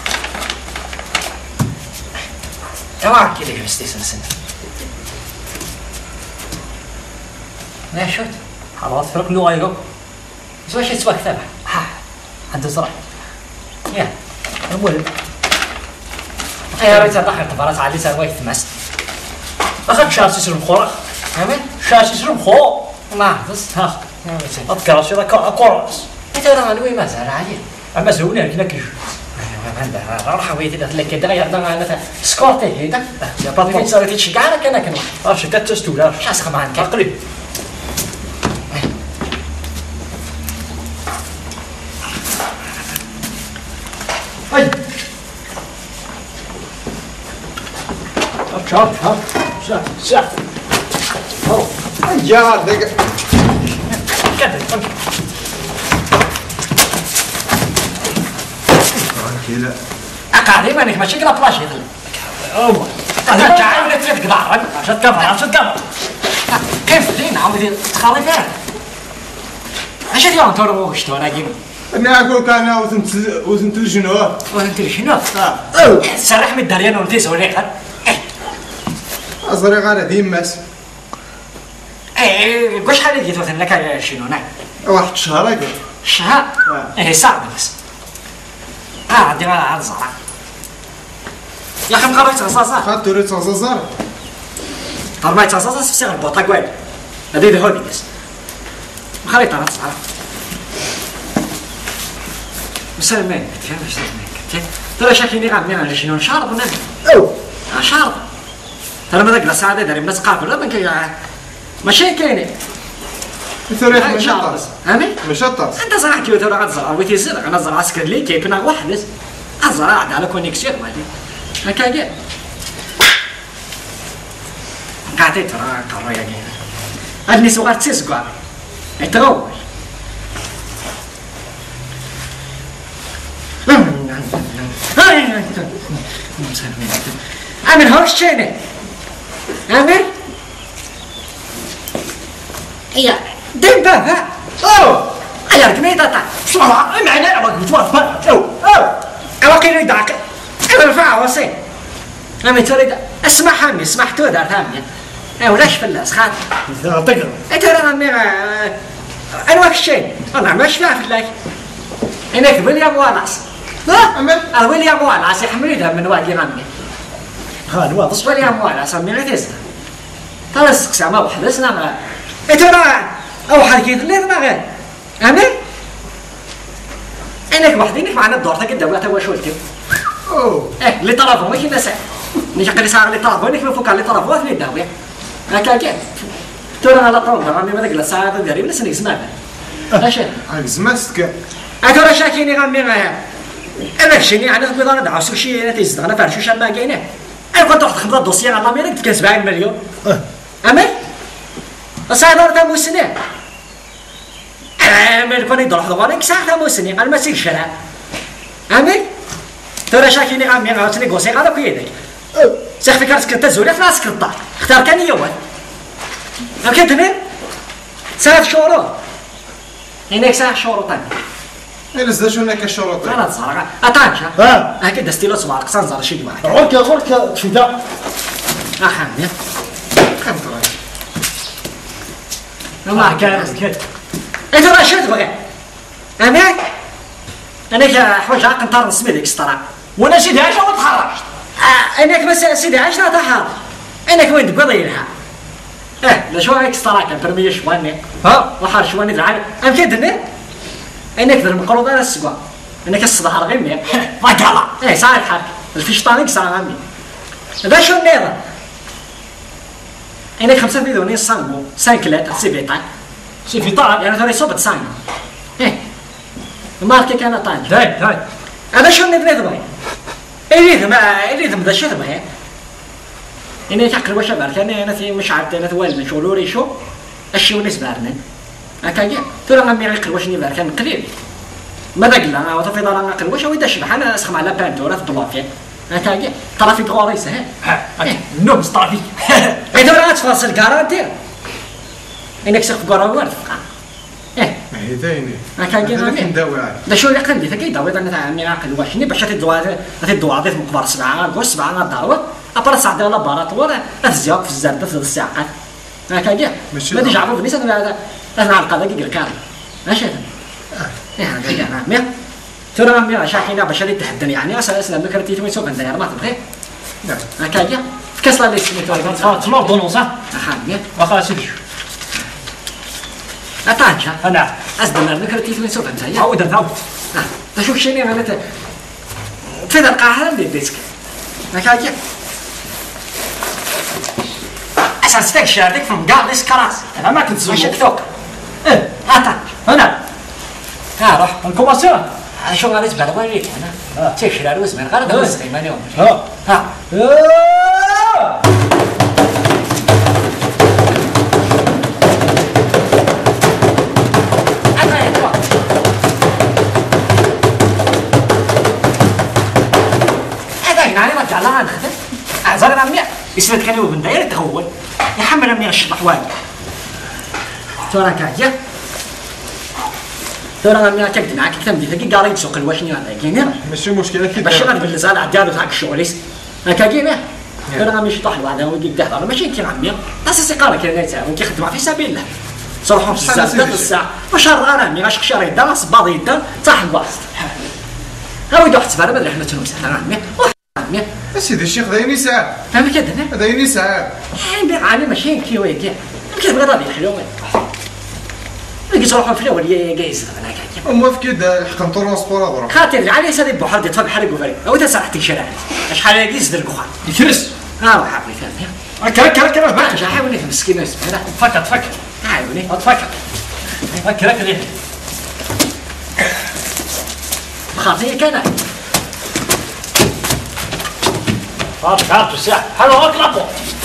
تمام كذا جوستيس السنه لا شوت خلاص فرق اللغه يقول واش تسوى كتابه ها عنده صراحه يا المهم يا ريت دخل تبارات علي سويت تمس اخذت شاسي سلم خورخ عمل شاسي سلم خو ما بس ها يا ريت اذكر شي ذاك اكورس انت راه نوي ما زال عادي اما زوني لكن كيف راح حويتي لك كده غير انا سكورتي هذا يا بابا كيف صارت شي كاع كان كان عرفتي تتستو لا شاس خمان تقريبا اي شاف شاف شاف شاف هو يا دقيقة كده كذا اقعدي مانك ماشي كلا بلاش يدل اوه انا تعال ولا تريد قدار عشان تكفر عشان تكفر كيف دين عاودي تخالي فيها اش ديال انت ولا شتو انا جيب انا اقول كان وزنت وزنت الجنوب وانت شنو اه سرح من الدريان وانت سوري اصغر غير ديماس ايه واش حالي جيت مثلا لك شنو نعم واحد شهر هكا شهر ايه صعب بس اه عندي ما عاد صراحه يا اخي مقريت رصاصه خاطر ريت صزار طرميت رصاصه في سير البوطه قوي هذه ده هودي بس مخريطه صراحه مسلمان كتير مسلمان كتير ترى شاكيني غامي على شنو شارب ونام او شارب ترى ما ذاك الساعه داري الناس قابل لا بنك ماشي كاينه التاريخ ماشي طاس امي ماشي طاس انت صراحه كي ترى غتزرع بغيتي تزرع انا زرع عسكر لي كيكون واحد ازرع على كونيكسيون مالي هكا كاع قاعدين ترى قريه كاينه هاد الناس وغات تسكوا يتغول عامل هوش شيني عامل يا دين بابا او يا ركني تاتا صراحه معنا على قلت او او انا كاين يدعك انا رفع وصي انا تريد اسمع حامي اسمع تو دار حامي اي ولاش فلاس خاطر تقرا انت راه عمي انا واش الشيء انا ماشي فيها في الله هناك ويليام والاس لا أمل اه ويليام والاس يحمل يدها من واقي غامي هذا واضح ويليام والاس عمي غير تيزد ترى السقسا ما واحد اسنا ما انت راه او حد كيدلي ما غير امين انك وحدينك معنا الدور تاك الدوله تا واش ولتي أوه ايه اللي طلبوا ماشي الناس اللي شقلي صار اللي طلبوا انك من فوق اللي طلبوا في الدوله هكا كيف ترى على طول راني ما داك الساعه ديالي ولا سني سمعت اش هاك زماستك اترى شاكيني غامي غايا انا شيني انا في دار دعسو شي انا تيزد انا فارشو شابا كاينه انا كنت رحت خدمت دوسيي على امريكا كان سبعين مليون امين الساعه دار تاع موسني امين كون يدور حضر غادي ساعه تاع موسني انا ما سيك شرا امين ترى شاكيني غامي عاوتاني كوسي هذا كيدك سيخ فيك راسك تزولي في راسك الطاق اختار كان يوم هاكا تنين ساعه شهور هناك ساعه شهور ثاني إلا زاد شو هناك الشروط انا صراحه اتانشا ها هكا دستي له صباعك صنزر شي واحد عرك عرك شو ذا احمد خمس راي ما كان كان انت راه شو تبغي امين انا حوايج عاق نطار نسمي ديك السطرا وانا سيدي عايشه وتخرجت انك بس سيدي عشنا تحار انك وين تبغي ضيرها اه لا شو هيك سطرا كان برمي شواني ها وحار شواني درعاني ام كدني انك ذا المقروض انا السقوا انك الصداع غير ما قال ايه صار الحال الفيشطانيك صار عمي ذا شو النيرة انك خمسة مليون صنبو سانكلات سيبيطان سي في طعم يعني ثاني صوبت صانع ايه ماركي كان طانج هاي هاي هذا شو نبغي تبغي اريد ما اريد ذا شو تبغي اني تقرا واش بارك انا انا في مش عارف انا والد شولوري شو الشيء بالنسبه لنا هكا جا ترى غامي غير واش ني بارك قليل ما داك لا انا في دار نقل واش ويدا شبح انا اسخم على بانتورا بلوكي هكا جا ترى في غوريس ها ها النوم صافي اي ترى تفاصل كارانتي انك سخف قراوات ايه هي دايني هكا جا هذا غامي كنداوي عاد لا شو اللي قلبي ثقي داوي انا تاع عمي عاقل واش ني باش تدوا تدوا عضيت مقبر سبعه غوش سبعه داوه ابرا ساعه ولا بارات ولا تزيق في الزرده في الساعات هكا جا ماشي ما ديش عرفوا بنيس انا انا على القضاء كيقول كامل ماشي ايه هكا جا عمي ترى عمي شاحينا باش اللي تحدني يعني اسال اسلام كرتي توي سوق ندير ما تبغي نعم هكا جا في كاس لا ليس ميتو تلوردونونس ها حامي واخا سيدي اتانشا انا ازدنا نكرتي توي سوق ندير عاود عاود تشوف شيني انا في ذا القاعه اللي ديسك هكا جا اساس فيك شادك في مقالس كراس انا ما كنت ماشي زوج كثوك ايه هاتا انا ها روح الكوماسيون شو غادي تبان وين انا تيشري على وزمن غير هذا وزمن ماني ها ها هذا يعني ما تعلق عن خدم زرنا عمي يسمى كانوا بن داير تغول يحمل عمي الشطح واجد ترى كاجا ترى عمي كنت معاك كتم دي ثقي قاري تسوق الوشني هذا كاين ماشي مشكله كي باش غادي باللزال عداد تاعك الشغليس هكا كيما ترى عمي شطح الواحد هو يجي يدهر ماشي كي عمي اساسي قال كاين تاع كيخدم في سبيل الله صراحه في الزاد الساعه واش راه عمي غاش شهر يدا صباض يدا صح الواسط هاو يدوح تبارا ما ادري حنا تنوس انا عمي عمي سيدي الشيخ دايني ساعه فهمت كده انا دايني ساعه عندي عالي ماشي كي ويا كي كيف بغا غادي الحلوه اللي صراحه في الاول جايز انا كاع موافق كده الحق نطور سبور هضره خاطر علي سادي بحر دي تفهم حرق وفريق او تسرحتك شرعت شحال هادي زدر قخان يفرس ها وحاولي ثاني هكا هكا هكا راه باش حاولي في مسكين اسمع تفكر تفكر حاولي تفكر هكا هكا ليه خاطر كان عارف عارف الساعة حلو هاك لابو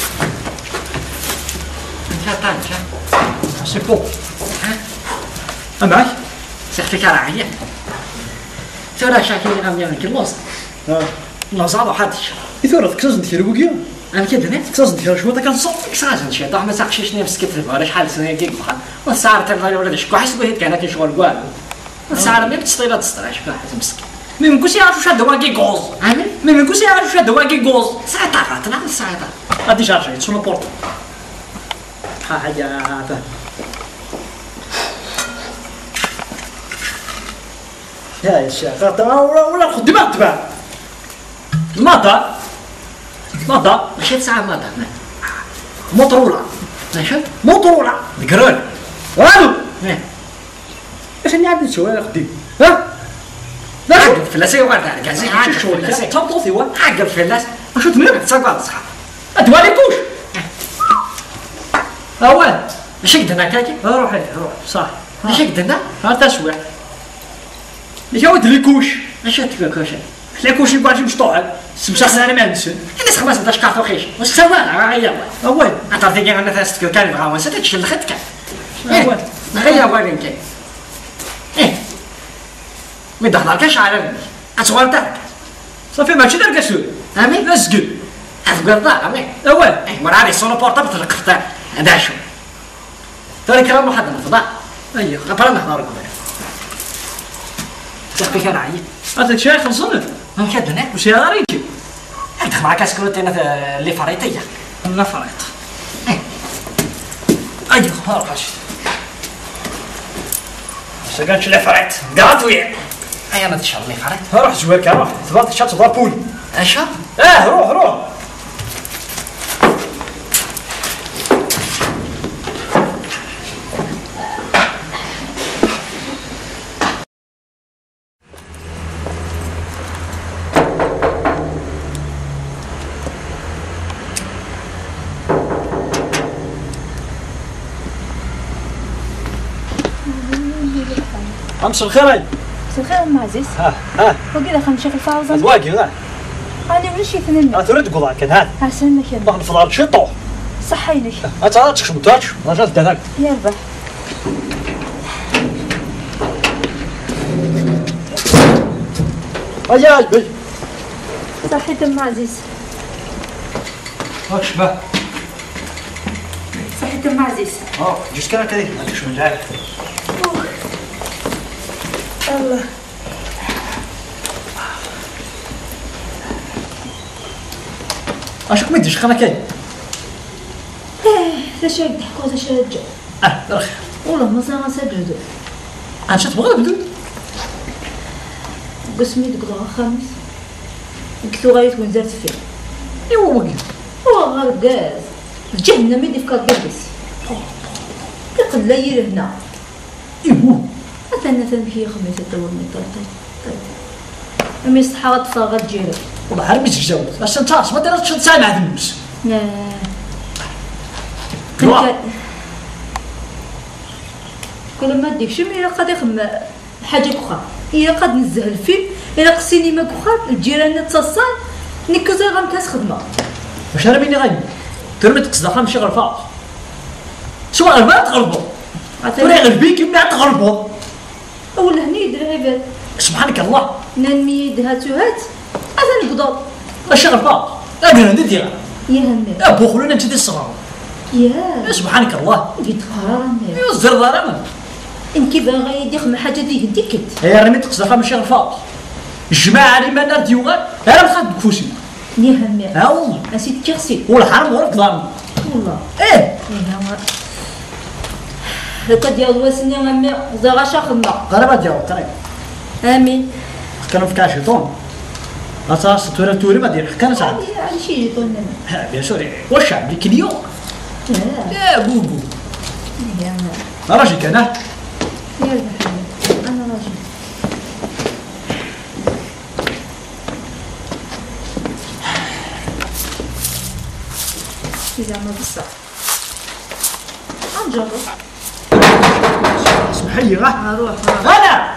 انت طانك سي بو ها معاك صحتك راعيه ترى شاكي غام يعمل كلوص اه نوصل وحدش يثور كساز ندير بوكيا انا كده نت كساز ندير شو كان صوت كساز نشي طاح ما ساقش شنو مسكت ولا شحال سنه كيك بخا والسعر تاع ولا شكو حسب هيك كانت شغل قال السعر ما بتسطيله تسطر شكو حسب مسكين مي منكوش يعرفوا شاد واقي غوز عامل مي منكوش يعرفوا شاد واقي غوز ساعه طاقت نعم ساعه غادي شارجي تسونو بورت ها حاجه هذا يا يا شيخ ولا خدمات تبع الماطا الماطا مشيت ساعه ما دام موتورولا ماشي موتورولا القرون والو ايه اش اللي عاد نسوي يا خدي ها لا عقل فلاسي وقعد على كازي عقل فلاسي تبطوطي وا عقل فلاس شو تمرك تصقع صح ادوالي كوش اول ماشي قدنا كاكي روح روح صح ماشي قدنا ها تسويح يجاود لي كوش ماشي تبقى كوشي لي كوش يبغى مشطوع سمسح انا ما نسن الناس خمس داش كارتو خيش واش سوى انا غير اول عطاتي كي انا ثلاث كان يبغى وين ستك شل خدك اول غير وين كاين ايه مي دخل كاش على اصغر تاعك صافي ماشي دار كسوي امين اسكت افقر ضاع امين اول ايه مراري سونو بورتابل تلقفت هذا شو ترى كلام واحد من الفضاء ايوه قبل ما نخرج تخفي كان عيط هذا شيء خلصنا ما كدنا وش يا ريتي دخل معك اسكروت انا اللي فريتيه لا فريط ايوه هرقش سكنش لا فريط قالت ويا اي انا تشرب لي فريت روح زويك روح ثبات شات ضابول اشا اه روح روح امس الخير مساء الخير ام عزيز. ها ها وكذا خلينا نشوف الفاوزة. الواقي لا انا ولا شي ثنين. ها تريد قضاء كان هذا. ها سنك يا نروح نفضل شي طوح. صحي لك. ها تعال تشم تاج رجعت دهك. يا ربح. اياي بي. صحيت ام عزيز. واش باه؟ صحيت ام عزيز. اه جيت كان كذا هذيك شو نلعب. الله. اشوف ما يديش خلنا كاين. لا شي يضحكوا لا شي يرجعوا. اه رخي. والله ما صار نسجلوا. انا شفت بغيت بدو. قسمي تقرا خمس. قلت له غايت وين زرت فيه. ايوا وقف. هو غرقاز. جهنم يدي في كاكيس. تقل لي هنا. ايوا. أتنا تنبهي خميسة تور من طلطل طيب أمي صحات فاغت جيرك والله حرمي تجاوب اش انت ما دارتش تسال مع الناس لا كل كل ما ديك شمي إلا قد يخم حاجة أخرى إلا قد نزه الفيلم إلا قصيني ما أخرى الجيران نتصل نكو زي غام كاس خدمة واش انا ميني غني ترمي تقصد خام شي غرفه سواء ما تغلبوا ولا غلبيك يمنع تغلبوا أول هني يدير عباد سبحانك الله ننمي يدها تهات هذا نقدر اش غرفه انا ندير يا همي ابو خلونا انت دي الصغار يا سبحانك الله قلت قرار يوزر ضرما إن كيف غاية يخم حاجة ديك ديكت هي رميت تقصد خام شي غرفه الجماعه اللي ما دار ديوغا انا مخاد كفوسي يا همي ها والله نسيت كيغسي والحرم ورك ضرم والله ايه إيه هكا ديال واسني امي زغا شاخنا غرابه ديالو طريق امين كانوا في كاشي طون اساس توري توري ما دير كان ساعد على شي يجي طولنا ها بيان سور واش عندي كليو لا يا بوبو يا راجل كان يا انا راجل زعما بصح غنجرب. اسمح لي راه روح انا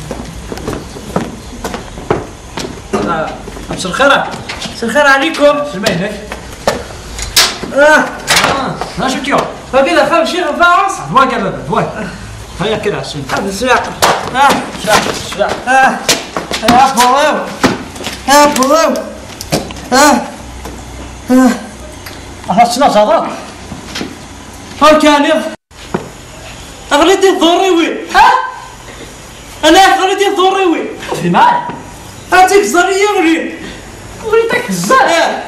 مساء الخير. مساء الخير عليكم. سلمى هناك. اه اه ها شفتيو هكذا خاف شي فاعص. فواك بابا فواك. هيا كده اسمع. هذا السواق. اه شاف شاف. اه يا بولو يا بولو اه اه خلاص صدق. ها كان اغلدي الضريوي. ها انا اغلدي الضريوي. في معي. هاتيك زريه ولي وليتك الزر. اه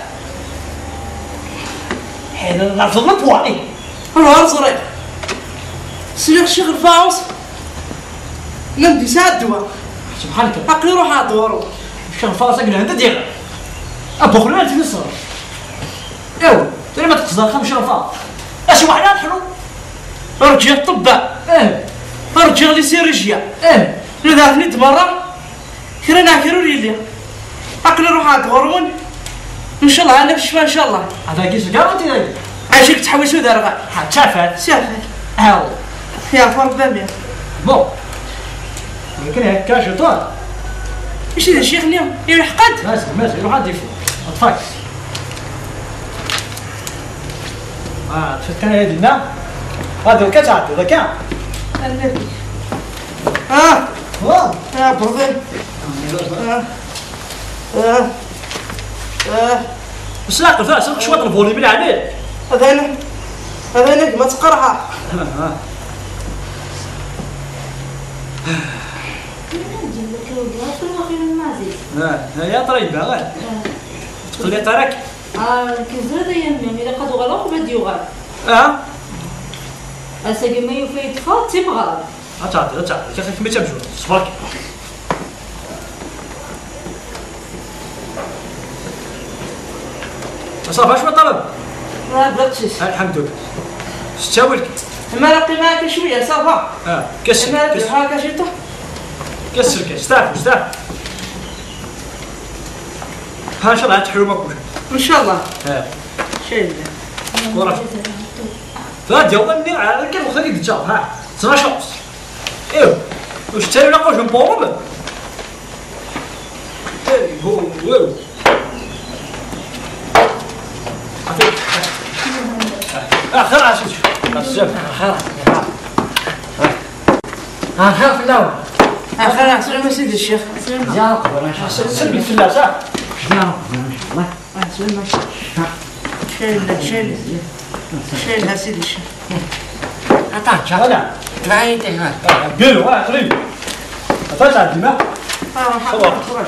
حين نعرف البواني. النهار صريح سير الشيخ الفاوس نمدي ساعة الدواء. سبحانك. عقلي روح عطورو الشيخ فاصق له انت ديالك. ابو خلنا انت نصر. ايوا ترى ما تقصد خمس شرفات. اش واحد نحلو. رجع طباء. ايه رجع لي سيرجيا. ايه إذا فنيت برا كنا ناكلو ليليا. عقلي روح عطورون ان شاء الله انا في الشفاء ان شاء الله. هذا كيس كاع انت داير. عاشك تحوسوا دارغا تشافت. سافر هاو يا فرق بامية. بون ولكن هكا شطار. ايش هذا الشيخ اليوم يحقد. ماشي ماشي روح عندي فوق اطفاك. اه تفكر هذه لنا هذا الكتعد هذا كاع. اه واو يا برضي اه اه اه بس لا قفا سلك شويه الفولي من عليه. هذا هنا هذا هنا ما تقرها. ها يا طريبه غير تقلي طريق. اه كيزرد يمين الا قد غلق بدي يغال اه اسا كما يفيد فات تبغى تعطي تعطي كيف ما تمشوا صبرك. صافي شنو طلب؟ لا بلاتشيس الحمد لله. ستاولك. ما لقي معك شويه صافا. اه كسر ما كسر هاكا شيطه كسر كسر استعفوا استعفوا. ها ان شاء الله تحلوا ماكوش. ان شاء الله. ها شايل ورا فهاد يوم ندير على كيف خلي دجا ها سنا شوس. ايوا واش تاني ناقوش نبوب. اي هو واو عطيك اه خير عشيش السلام خير ها خير في الاول. اخر سلام سيدي الشيخ. زيارة قبل ان شاء الله. سلمي في الله صح. زيارة قبل ان شاء الله. سلام شايل شايل شايل سيدي الشيخ. عطاك شغل. هلا تبعي انت هنا. قالوا اه قريب فاش عاد الماء. اه صباح. خرج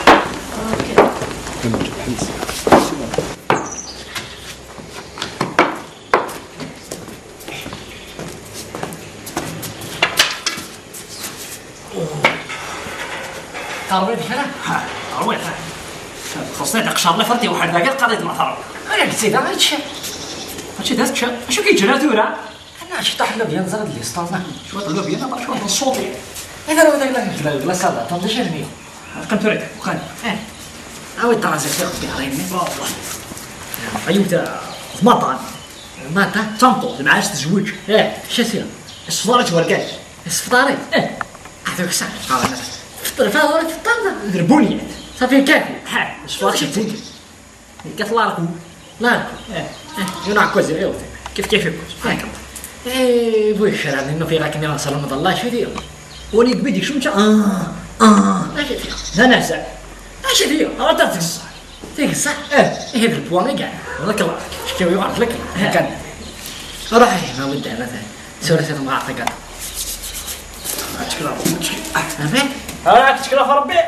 طالبين هنا. ها روح خصني تقشر لي فرتي واحد ذاك قضيت المطر. انا قلت لك ما تشي. هادشي دازت شا شو كيجرى تورا. انا شي طاح لوبيا نزرد لي سطازنا. شو طلب بينا باش واحد الصوتي. اذا لو داك لا لا لا صدق تنضيش المية. قمت ريت وخاني. عاود طرازك في خدي علينا. والله ايوتا مطعم ماتا تنطو معاش تزوج. ايه شاسير الصفارة ورقات. السفطاري. ايه هذاك صح. فطر فاضل في الطنجة. دربونيات. صافي كافي. ها الصفارة شتي. كتطلع لكم. لا ايه ينوع كوزي ايوه. كيف كيفكم سبحانك الله. ايه بوي الشارع انه في غاك ميلا صار رمضان الله شو دير. وليك بديك شو مشى اه اه اش فيها؟ لا نعسى. اش فيها؟ راه تاعك الصح. فيك صح؟ ايه ايه هذا البواني كاع. والله الله شكيو يعرف لك كان. روح ما ودها مثلا سورة هذا معطى قال. تشكرا فهمت؟ هاك تشكرا في ربي.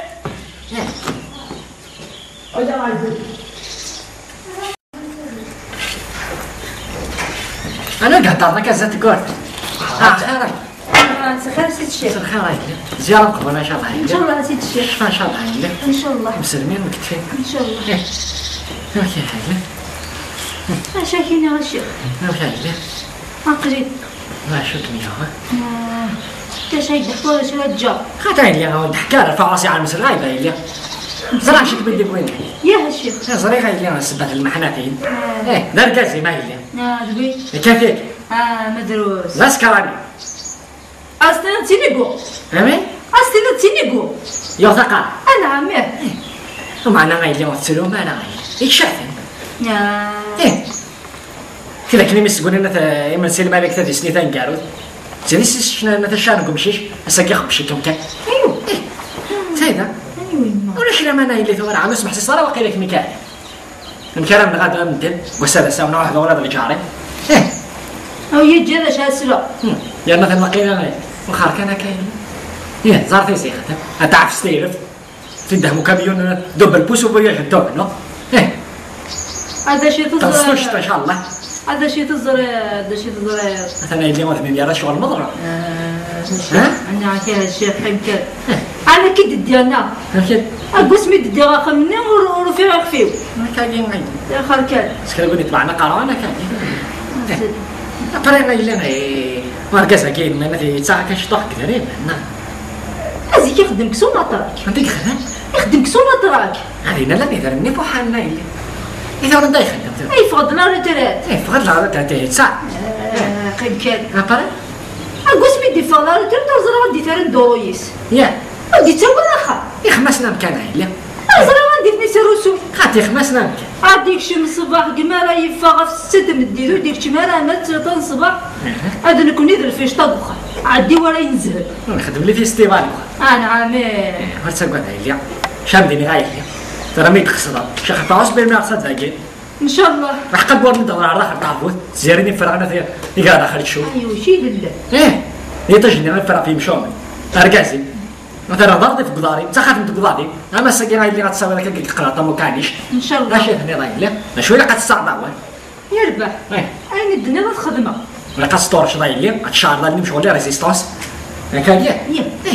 اجا معي انا قاعد اعطيك زيت قرد. اه خيرك. خير سيد الشيخ. خيرك. زيارة قبل ان شاء الله. ان شاء الله سيد الشيخ. ان شاء الله. ان شاء الله. مسلمين مكتفين. ان شاء الله. ما كاين حاجة. ما شاكين يا الشيخ. ما حاجة. ما قريب. ما شو كمية. كاش هيك دحكوا ولا شو جا. خاطر اللي هو حكى رفع راسي على المسر غايبة اللي. زرع شك بدي وين يا هالشيخ زري غير لي نسبة المحناتين ايه دار كازي ما هي لي اه دوي كيفك اه مدروس لا سكراني اصلا تينيكو فهمي اصلا تينيكو يا ثقة انا عمي ومعنا غير لي وتسلو ما انا غير يتشافن يا ايه كذا كلمة تقول لنا يما نسلم عليك تدي سنيتين قالوا تدي شنو مثلا شانكم شيش اساك ياخذ شي كم كان ايوه هذا ولا شي ما انا اللي ثورة عم اسمح صار واقيلا لك مكان الكلام اللي غادي نمدل وسادة ساونا واحد اولاد اللي جاري ايه او يجي هذا شاسلو يا مثلا لقينا وخار كان كاين يا زارتي سي خدام تعرف ستيرف تنده مكاميون دوب البوس وبيا الدوب نو ايه هذا شي تصلوش تزرع ان شاء الله هذا شي تزرع هذا شي تزرع مثلا اللي ما ثمين ديال شغل مضرب ها انا كاين الشيخ يمكن انا كي ديالنا فهمتي اقسمي دي راه خمنا ورفيع خفيو ما كاين غير يا خال كان سكر يقول طلعنا قرانا كان طريقه اللي انا مركز كاين ما في ساعه كنشطح كثير نعم هذيك يخدم كسو مطرك انت خدام يخدم كسو مطرك علينا لا نقدر نبو حالنا اللي اذا راه داي خدام اي فضل لا ترات ايه فقط لا تاع ساعه قد كان ابرا اقسمي دي فضل ترات زرا دي ترن دويس يا ودي تسوي راخه يخمسنا مكان لا زرا غادي في سروسو خاطي خمسنا مكان عاديك شي من الصباح كما يفاغ في الستة مديرو ديك شي مالا مات ثلاثة الصباح هذا نكون يدير فيش طبخه عادي ورا ينزل نخدم لي فيستيفال انا عامل ما تسقط لي شامديني غايل ترى ما يتخسر شيخ طاوس بين ما صدق داكي ان شاء الله راح قبل ندور على راح طابوت زيرني فرعنا في يقعد اخر شو ايوه شي لله ايه هي تجني الفرع في مشومي ارقازي مثلا ضربي في قداري تخاف من قداري اما ساكي اللي غتساوي لك قراطه ما كانيش ان شاء الله لا شي هني ضايل لا شويه قد تصعد اول يربح ايه عين الدنيا ما تخدمها ولا قد ستورش ضايل لي الشهر ضايل نمشي ولا ريزيستونس هكا يا يا ايه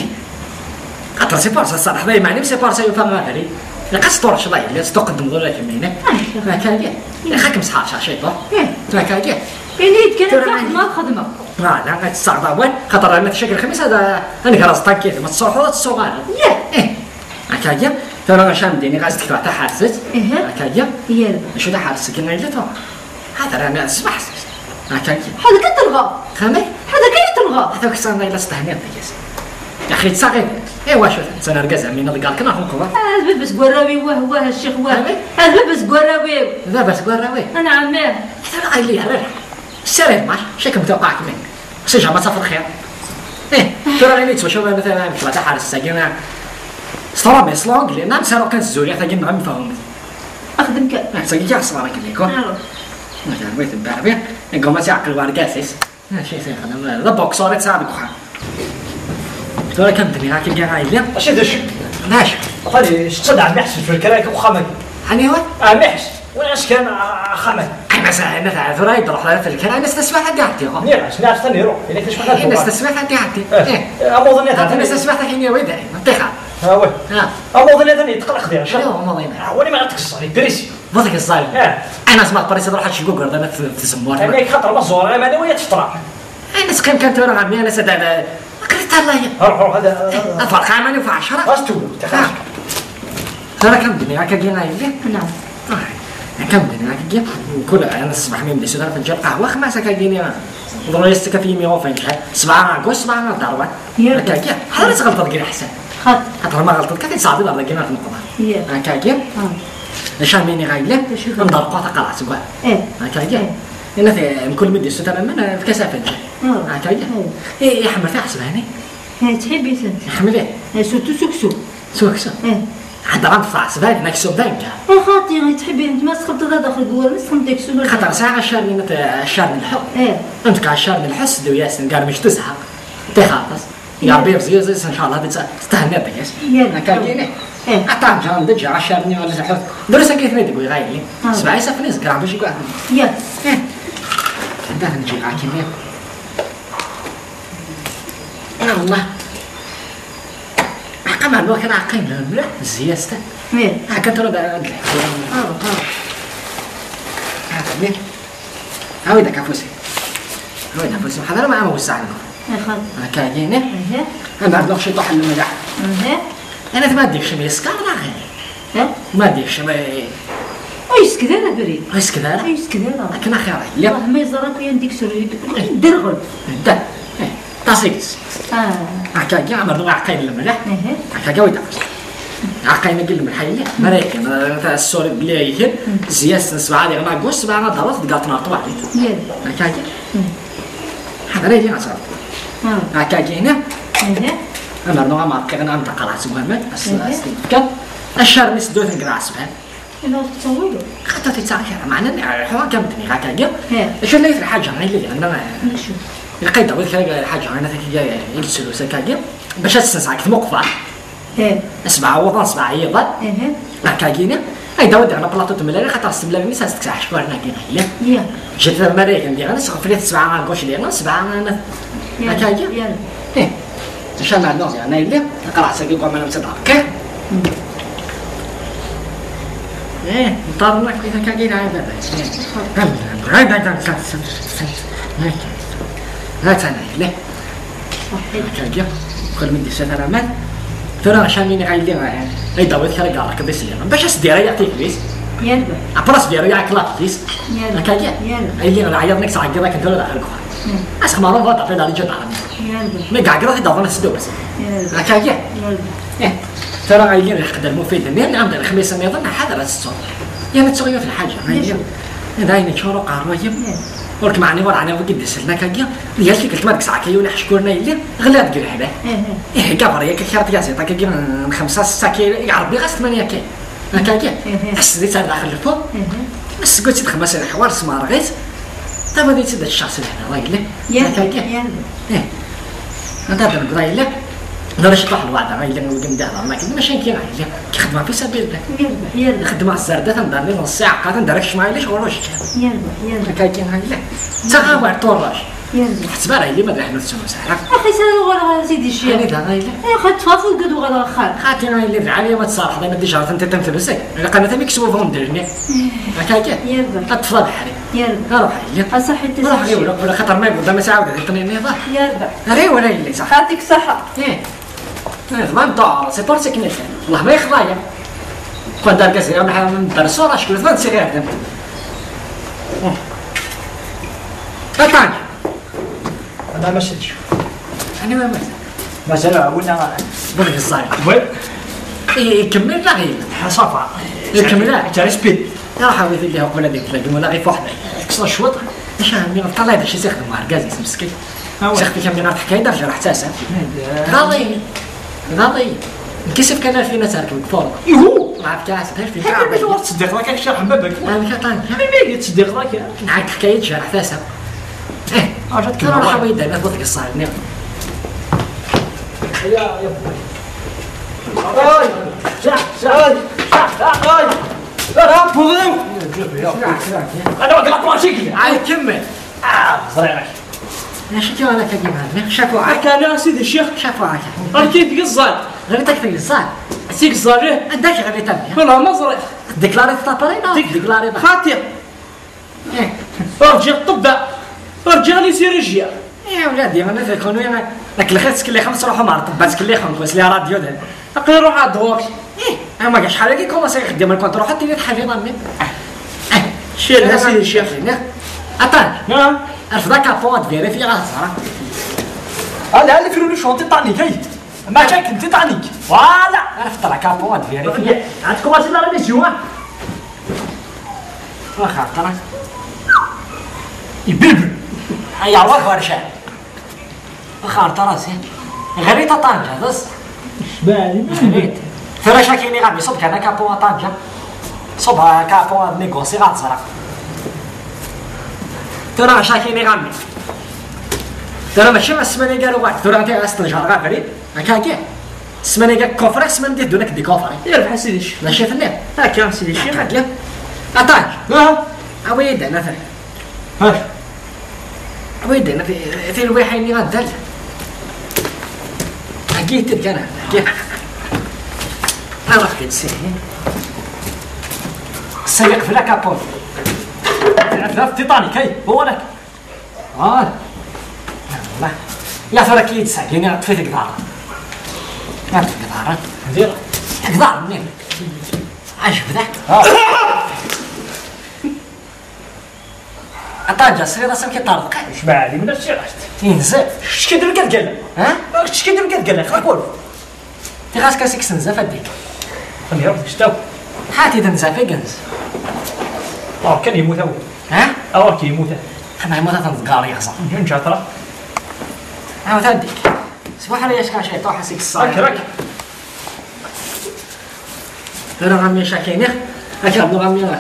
قطر سي بارسا الصراحه ضايل معني سي بارسا يفهم غادي قد ستورش ضايل لي تقدم دولار كمينه هكا يا خاك مسحار شي طور هكا يا يعني كان ما تخدمها لا لا غادي تصعد اول خاطر انا تشكل الخميس هذا انا كراس طاكيت ما تصوحوا الصغار يا ايه هكايا ترى انا شامديني غازي تكفى حتى حاسس هكايا يا شو ده حاسس كنا اللي تو هذا انا اسمح هكايا هذا كتلغى خمي هذا كيتلغى هذا كسان لا استهنيت ديس يا اخي تصاغي ايه واش انا رقز من قال كنا نقول هذا بس قراوي واه واه الشيخ واه هذا بس قراوي ذا بس قراوي انا عماه هذا قال لي على السلام ماشي شكل متوقعك منك سجع ما تصفر خير ايه ترى غير نيتو شوف مثلا مش تاع حارس الساكنه صرامي سلونغ لان نعم سارو كان الزوري حتى كنا عم فهم اخدم كان ساكي كاع صرامي كليكو نعرف مثلا بغيت نباع به نقول ما تعقل واركاسيس ماشي سي خدام لا بوكسوريت سابق وخا ترى كم تبي هاك كاع عايله اش هذا شو ماشي قال تصدع محسن في الكراك وخمن هاني هو اه محس واش كان خمن اي مثلا مثلا ثرى يروح لها في الكلام نستسمع حد يعطي هو نيرش ناس ثاني يروح الا كاش واحد نستسمع حد يعطي ايه امو ظنيت هذا هذا نستسمع حتى ويدا نطيحها ها وي ها امو ظنيت ثاني يتقلق ديال شنو شنو هو مالينا هو اللي ما غتكسر يدريسي فضلك الصاير اه انا سمعت بريس روح شي جوجل انا في سموار انا خاطر مزور انا ماني ويا تفطر انا سقيم كانت انا عمي انا سد على قلت الله روح روح هذا الفرق عملي في عشرة اش تولو تخاف ترى كم دنيا هكا جينا يلي نعم كم دنيا هكا جينا كل انا الصباح من بدي سودان فنجان قهوه خمسه هكا جينا ضروري يستكفي في مية وفنجان سبعه ناقص سبعه ضربه هكا جينا هذا غلطه كي احسن خاط خاطر ما غلطت كتي صعب ضربه جينا في النقطه يا هكا جينا نشان ميني غايله ندار قطع قلعه سكوا ايه هكا جينا انا في كل مدي سودان من في كاسه فنجان هكا جينا ايه يحمل فيها حسب هاني هاي تحبي انت يحمل ايه هاي سوتو سوكسو سوكسو ايه حتى راه في عصبان نكسو بدايك ايه خاطي تحبي انت ما سخبت هذا داخل جوار ما سخبت ديك سوبر خاطر ساعة الشهر من الشهر من الحب ايه انت كاع الشهر من الحس دو ياسن قال مش تسحق تخاطس يا بيف زي زي ان شاء الله تستهنى بياس يلا كاينه ايه حتى جان دجا عشر من ولا الحب درس كيف ندي بغي غايلي سبعة سفنيس قاع باش يقعد يا انت نجي معاك كيميا يا الله كمان الوقت انا عقيم لا زياسته ايه هكا ترى اه اه هذا مين هاوي داك عفوسي هاوي داك عفوسي حضر ما عمو الساعه ايه خاطي هكا جينا ايه انا عندنا شي طحن المدح ايه انا ما اديك شي مسكر لا غير ها ما ديكش ما ايش كذا انا بريد ايش كذا ايش كذا انا لكن اخي لا والله ما يزرق ويا نديك سوري درغل دا تاسيكس اه هكا كاع مرة عقايل الملح اها هكا كاع ويدا عقايل نقل الملح هي مريكن تاع السوري بلي هي زياس سبعة ديال ما قوس سبعة ضربت قالت نار طبعا يلا هكا كاع هذا راه اللي غصار اه هكا كاع هنا اها انا نوع ما كان عم تقرا سبحان بس كان الشهر مس دوت نقرا سبحان انا تصوروا حتى تتساعد معنا الحوار كم تني هكا كاع ها شو اللي في الحاجه هاي اللي عندنا نشوف القيد ولا كذا الحاجه انا تكي يلسلو سكاكي باش تسنسعك موقفه ها اسمع وضع اسمع ايضا اها هكاكينا اي داود على بلاطو تملالي خاطر استملال الناس تكسح شكون هنا كاين هي يا جيت المريكان اللي انا سقف لي سبعه غنقولش لي انا سبعه انا هكاكي يلا ايه ان شاء الله نوض يعني اللي نقرا ساكي قوم انا مصدق كه ايه طارنا كذا كاين هاي بابا هاي هاي هاي لا تانا لا هكاكي كل من دي سنه مال ترى عشان مين غايل لي اي داوي كره قالك بس لي باش اسدير يعطيك بيس يلا ابلاص ديالو ياك لا بيس يلا هكاكي يلا اي اللي انا عيط نك ساعه كذا كنت ولا داخل اسخ ما راه طافي داري جد عربي يلا مي كاع كذا دابا نسدو بس يلا هكاكي يلا ايه ترى غايل لي نقدر مفيد منين عندنا الخميس نظن حاضر الصوت يعني تسوي في الحاجه غايل دايني شورو قهوه ولك معني ورا انا وقد سلنا كاكيا ديال شي قلت مالك ساعه كيوني حشكورنا اللي غلا تقول حدا ايه كبر ياك خيرت يا زيطا كي من خمسة ستة كيلو يا ربي غاس ثمانية كيلو هكاكيا حسيت داخل الفوق بس قلت تخمس الحوار سمار غيت دابا ديت هذا الشخص اللي هنا راجل هكاكيا يلا ايه هذا بدا نقول راجل نرى شي واحد الوعد راجل نقول دابا ما كاين ماشي كاين راجل كيخدم في سبيل الله يلا يلا خدمه الزرده تندار لي نص ساعه قاعد ندركش معايا ليش وروش يلا يلا هكاكيا راجل تغاور طراش يلا حسبها راهي اللي ما درنا نسمو ساعه اخي سالو غير سيدي الشيخ يعني ذا غايله اي خد تفاصيل قد وغير خال خاطر انا اللي العاليه ما تصالح ما ديش عرفت انت تمثل الا قناه ميكسبو فهم درني هكاكا يلا اطفال بحري يلا روح هي اصحي روح هي تسعي ولا خاطر ما يقول ما ساعود يعطيني النظام يلا راه ولا اللي صح يعطيك الصحة ايه ما نطع سي بور سيكنيك والله ما يخضايا كون دار كاسي من درسو راه شكون ثمان صغير فهمت هاكا انا ما شدش انا ما مات مثلا قلنا بغي الصاير وين ايه كمل لا غير صافا كمل تاع سبيد يا حبيبي اللي هو قبل هذيك تلاقي ولا غير فوحده كسر شوط اش عامل طلع هذا الشيء يخدم مع الكازيس مسكين شيخ كم من حكايه درجه راح تاسع غالي غالي كيف كان فينا تركب فور يهو مع كاس غير في كاع باش تصدق راك راك شارح بابك انا كطان حبيبي تصدق راك معك حكايه شرح تاسع ايه اجاتك ترى راح يبدا ناخذ لك الصاير نعم يا يا هاي شاع شاع شاع هاي لا بوظم انا وقعت ماشي عاد كمل اه صريح ايش كي انا كديم هذا شافوا عاك انا سيدي الشيخ شافوا عاك راه كيف قصال غير تكفي الصاير سيك صالح عندك غير تاني والله ما صريح ديكلاري تابارينا ديكلاري خاطر ايه رجع طبع رجع لي سيرجيا يا ولادي انا في كونو لك الخير تسكلي خمس روحو مع طبات تسكلي خمس لي راديو ده اقل روح على الدوار ايه انا ما قاش حالك كوماسي يخدم الكونترو حتى يتحفظ مني شيل يا سيدي الشيخ اتان نعم عرف ذاك بواد فيريفي غازرة هذا اللي في لولي شو تطعني كي ما كان كنت تطعنيك فوالا عرفت راك بواد فيريفي عندكم واش لا راني جوا واخا ترى يبلبل هيا واخا ورشا واخا ترى زين غير طنجة بس بالي ترى شاكيني غادي صب كان كابو طنجة صبها كابو نيغوسي غازرة ترى شاكيني غامي ترى ماشي مع السمانة قالوا واحد ترى انت استنجر غا فريد هكا كاع السمانة قال كوفري السمانة ديال دونك دي كوفري يربح سيدي الشيخ لا شايف النار هاكا سيدي الشيخ هكا اتاج ها اويد انا في ها اويد انا في في الويحين اللي غندل حكيت انا حكيت انا حكيت سي السيق في لاكابون عرفت تيتانيك هاي هو لك اه والله يا ترى كي تسعديني طفيت قدارة طفيت قدارة دير قدار منين عجب ذاك طاجة صغيرة سمكي طارق شبع لي من الشي غاشت ينزل اش كيدير كتقال ها اش كيدير كتقال خليك قول تي غاس كاسيك سنزف هديك خليه يروح شتاو حاتي تنزف يقنز اه كان يموت هو ها اه كي يموت انا يموت تنزقار يا صاحبي من جاترا عاود هديك صباح عليا اش كان شي طاح سيك الصاير راك راك انا غامي شاكينيخ هاك عبد غامي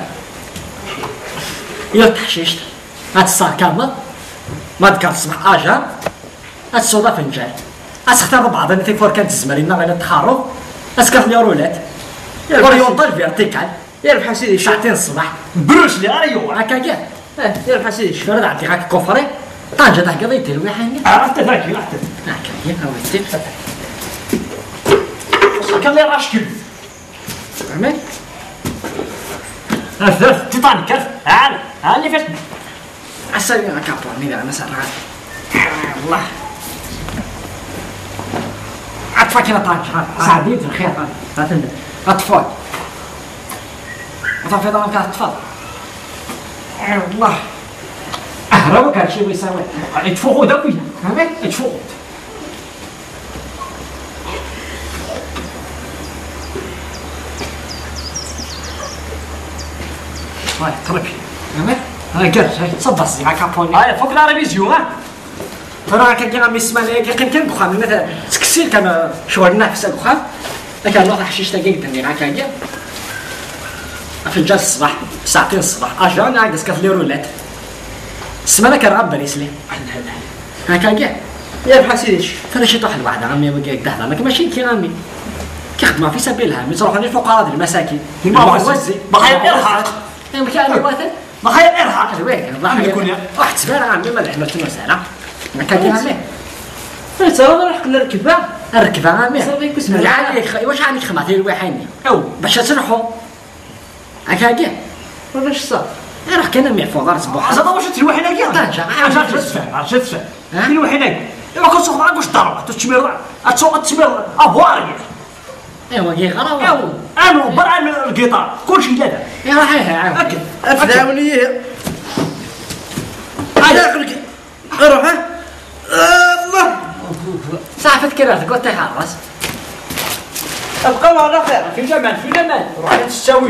يا تحشيشت هاد الصار كامل ما ذكر تصبح اجا هاد الصودا فنجان اسختار بعض اللي تيفور كانت الزمالين غير التخرج اسكت لي رولات اوريونتال فيرتيكال يربح سيدي ساعتين الصباح بروش لي غير هكا كاع اه يربح سيدي شفرد عطيك هاك كوفري طنجة تاع قضيتي الويحانية عرفت ذاك عرفت هكا يا هاوتي كان لي راشكل فهمت هذا تيتانيك عال ها اللي فات عسالي انا كابورني انا سرعان الله عطفك انا طنجة سعديت الخير هاتني اطفال اطفال ضمك اطفال الله اهربك هادشي ويساوي يتفوقوا داك وين فهمت يتفوقوا هاي ترك فهمت هاي قرش هاي صبر سي هاكا بوني هاي فوق لا ريفيزيون ها ترى هكا كي غادي يسمع لي كان كان بخام مثلا تكسير كان شغل نفس بخام لكن الله حشيش تاعي قدني هكا كاع في الجاز الصباح ساعتين الصباح اجا ناقص كاف لي رولات السمانه كان غاب بريسلي هكا كاع يا بحال سيدي ترى شي طاح الواحد عمي ما قاعد دهنا لك ماشي كي غامي كيخدموا في سبيلها مي تروحوا للفقراء المساكين ما هو وزي بخير ارهاق ما كان واثق بخير ارهاق وين عم يكون يا واحد سبالة عمي ما لحنا شنو سالة هكا كي غامي ترى راح نركبها الركبة عمي صافي كسمة يعني واش عندك خدمة ديال الوحيني او باش تروحوا هكا كاع واش صار راه كان محفوظ راه صبوح زعما واش تلوح هنا كاع طنجة عرفت تفهم عرفت تفهم تلوح هنا ايوا كنسوق معاك واش ضرب تشمير تسوق تشمير افواري ايوا كي غرا او عامل بر عامل القطار كلشي لا يا راح عاود هكا افداوني داخلك روح ها الله صافي كراتك وتحرس ابقى على خير في جمال في جمال روح تستوي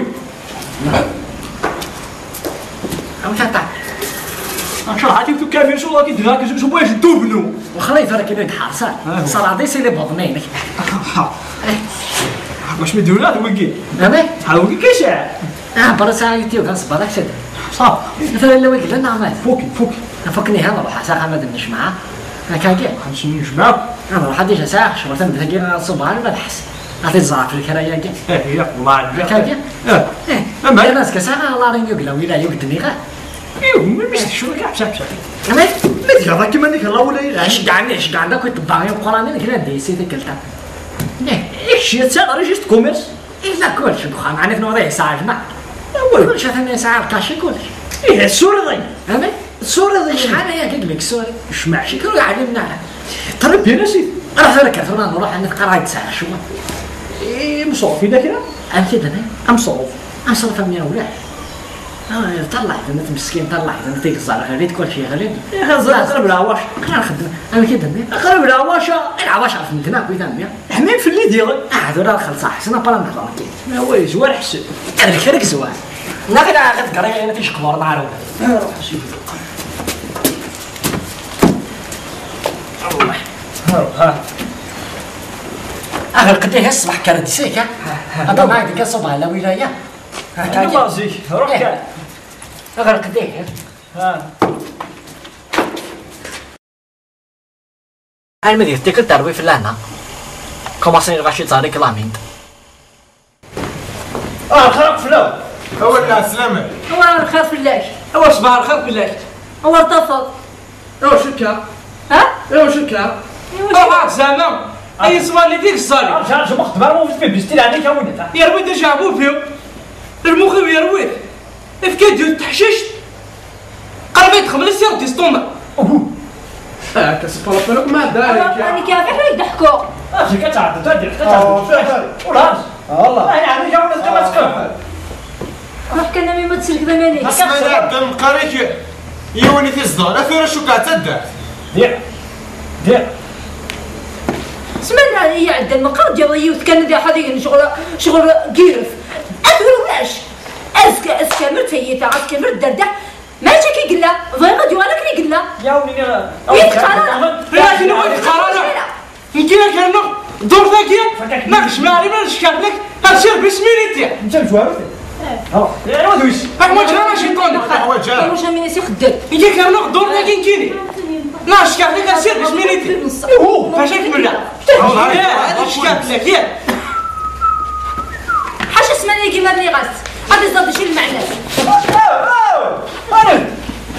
او تاع ان شاء الله عطيك كامل شو راكي دير هكا شو بغيت دوبنو وخلي فرك يدك حارسان صار عادي سيدي بطنينك واش مديونات وكي نعم ها وكي كيشاع اه برا ساعتي وكنصبر لك شد صافي مثلا لو قلت لنا عماد فوكي فوكي فكني هذا روح ساعه حمد نمشي معاه هكا كاع خمسين نجمعك انا روح ديجا ساعه شو مثلا بتلقى صباح ولا الحس عطي الزرع في الكرايه كاع ايه هي والله عندك هكا كاع اه ايه اما الناس كساعه الله راه يقلا ولا يقدني غير ايوا مش شو كاع بشاف بشاف نعم ما دير هذاك كيما ديك الله ولا يلعب اش قاعد اش قاعد كنت باغي القران كنا دي سيدي كلتا نه ايش تسال ريجيست كوميرس الا كلشي بخا معناتها نوضي ساعه جمع وي كلشي ثاني ساعه كاشي كلشي ايه السوري ضي فهمت السوري ضي شحال هي قلبك سوري شمع شي كانوا يعلمنا طرب بينا سيدي راه غير كثر نروح نتقرا هاد الساعه شو ايه مصروف في ذاك ام كده انا ام صروف اصرف من اولاد اه طلع انت مسكين طلع انت ديك الزرع ريت كل شيء غريب يا اخي قرب العواش انا نخدم انا كده قرب العواش العواش عرف من هناك ويتم حميم في اللي ديالك قاعد ولا خلص حسنا بلا نهضر كي ما هو زوار حسن هذاك خيرك زوار ناقد غير قريه انا تيش كبر مع روح روح سيدي الله ها اخر قديه الصباح كانت سيكا هذا ما عندك صباح لا ولايه هكا الله زيك روح كاع اخر قديه ها انا مدير تيكل تروي في لهنا كوماسين غاشي تاريك لاميند اه خرق فلو هو لا سلامة هو الخير في الله هو صباح الخير بالله هو ارتفض ايوا شكا ها ايوا شكا اه زعما اي سؤال اللي ديك الصالي جا جا مخدمه مو في بيستيل عليك وين يروي دا جابو فيه المخيو يروي افكا ديال التحشيش قربت خمس سير ديستوما اه كسب الله بالك ما دارك راني كافح يضحكوا اجي كتعرض تدير كتعرض ولا والله يعني جاونا كما تكون روح كان مي ما تسلك بناني اسمع دم قريك يوني في الصدار افير شو قاعد تدع ديع ديع سمعنا هي عند المقر ديال اليوت كان ديال حديقة شغل شغل كيرف أدوي واش أزكى أزكى مرتيتة أزكى مرت دردة ما جا كي قلا ضيغة ديالك اللي قلا يا ولي انا يتقرا لا شنو هو القرار انت كان دور ذاك ناقش معي ما نشكر لك هادشي بسمينيتي انت الجواب اه يا ودويش هاك ما جا ماشي نكون هو جا واش مين يسي خدام انت كان دور ذاك كيني ناقش كاع لك هادشي بسمينيتي هو فاش كملنا هذا شكات لك ياك حاجة اسمعني كيما اللي غاس غادي تزاد شي المعنى انا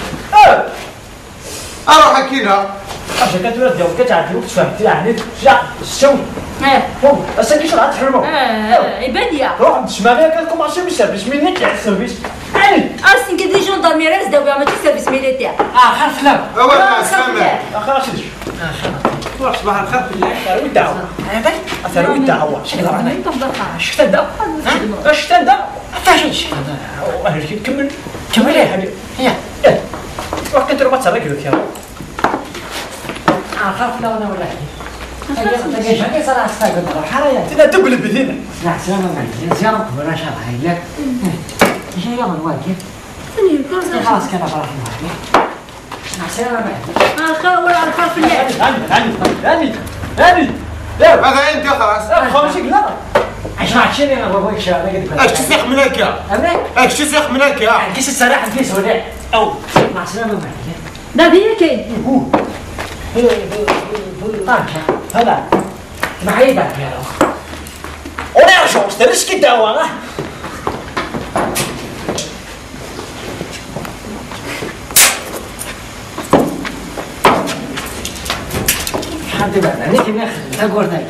اروح حكينا عشان كتولد ديالك كتعرفي وقت فهمتي يعني جا الشوي اه فوق بس كيش راه تحرموا اه عبادية روح عند الشماليه كتكون ماشي بالسيرفيس منين كاع السيرفيس يعني أرسن كدي جوندارمي راس داوية ماشي سيرفيس ميليتير اه حرف لا اول سامع خلاص ليش اه صباح الخير بالله اثر والدعوه اثر والدعوه شكرا انا شفت الدعوه شفت الدعوه فاش انا كمل كمل يا حبيبي هي وقت انت ما تسرق لك يا اه خاف لا انا ولا هي هي جاني صراحه استاغل حرايا تنا دبل بدينا لا سلام عليك زياره ولا شرح هي لك ايش هي من واجب خلاص كده فرح معك سلام عليك اه خير ولا على خير في الليل هاني هاني هاني لا هذا انت خلاص خمسك لا عشان عشان انا بقول شيء انا قلت اش تسيح من هكا انا اش تسيح من هكا كيس السراح في سوداء او مع السلامه معك لا هي كاين هو طاقه هذا معيدك يا رب وانا شو استرس كده والله حد بقى انا كده ناخذ تقول ثاني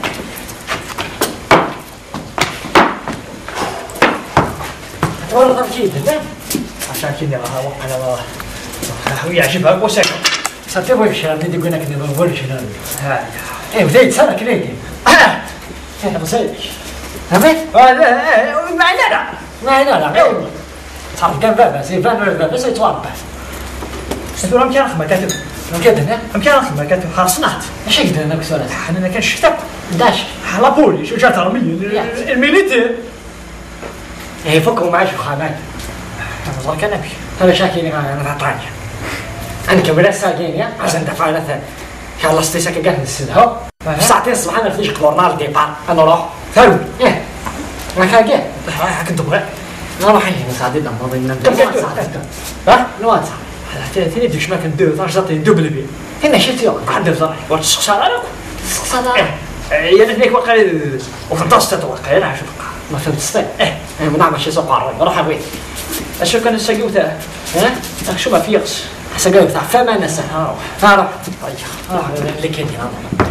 والله كيف عشان كذا انا هو يعجبها وسكت صرت ابغى الشارع بدي اقول لك اني بقول شنو ها ايه بديت سنه كريتي اه انا بصير تمام هذا معنا لا معنا لا صار كان بابا زي فان ولا بابا زي توابع تقول لهم كان خدمه كاتب كاتب هم كان خدمه كاتب خاصنات ايش يقدر انا بسؤال انا كان شفتك داش على بولي شو جات رميه الميليتير ايه فكوا معي شو خانات هذا كان ابي هذا شاكيني انا طاجع انا كبرت ساكين يا عشان دفع مثلا يلا استيسك قاعد نسد هو ساعتين الصبح انا فيش كورنال ديبار انا روح ثلج ايه ما كان جاي كنت تبغى انا راح هنا ساعتين لما ضينا ها نوات هلا تاني ديش ما كنت دو ثلاث ساعات دوبل بي هنا شفت يوم عند الزرع ورد الشخصار انا الشخصار يا ريتني وقع وفانتاستيك وقع انا عشان ما فهمت ستيل ايه ما نعمل شيء سوق عربي راح ابغي اشوف كان السقيوته ها شو ما فيقش سقيوته تاع فما ناس ها روح ها روح روح اللي كنت هذا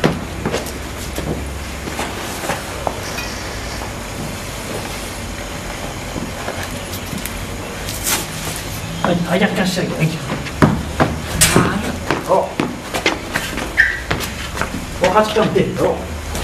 هيا كان سقي روح وقت كم دين روح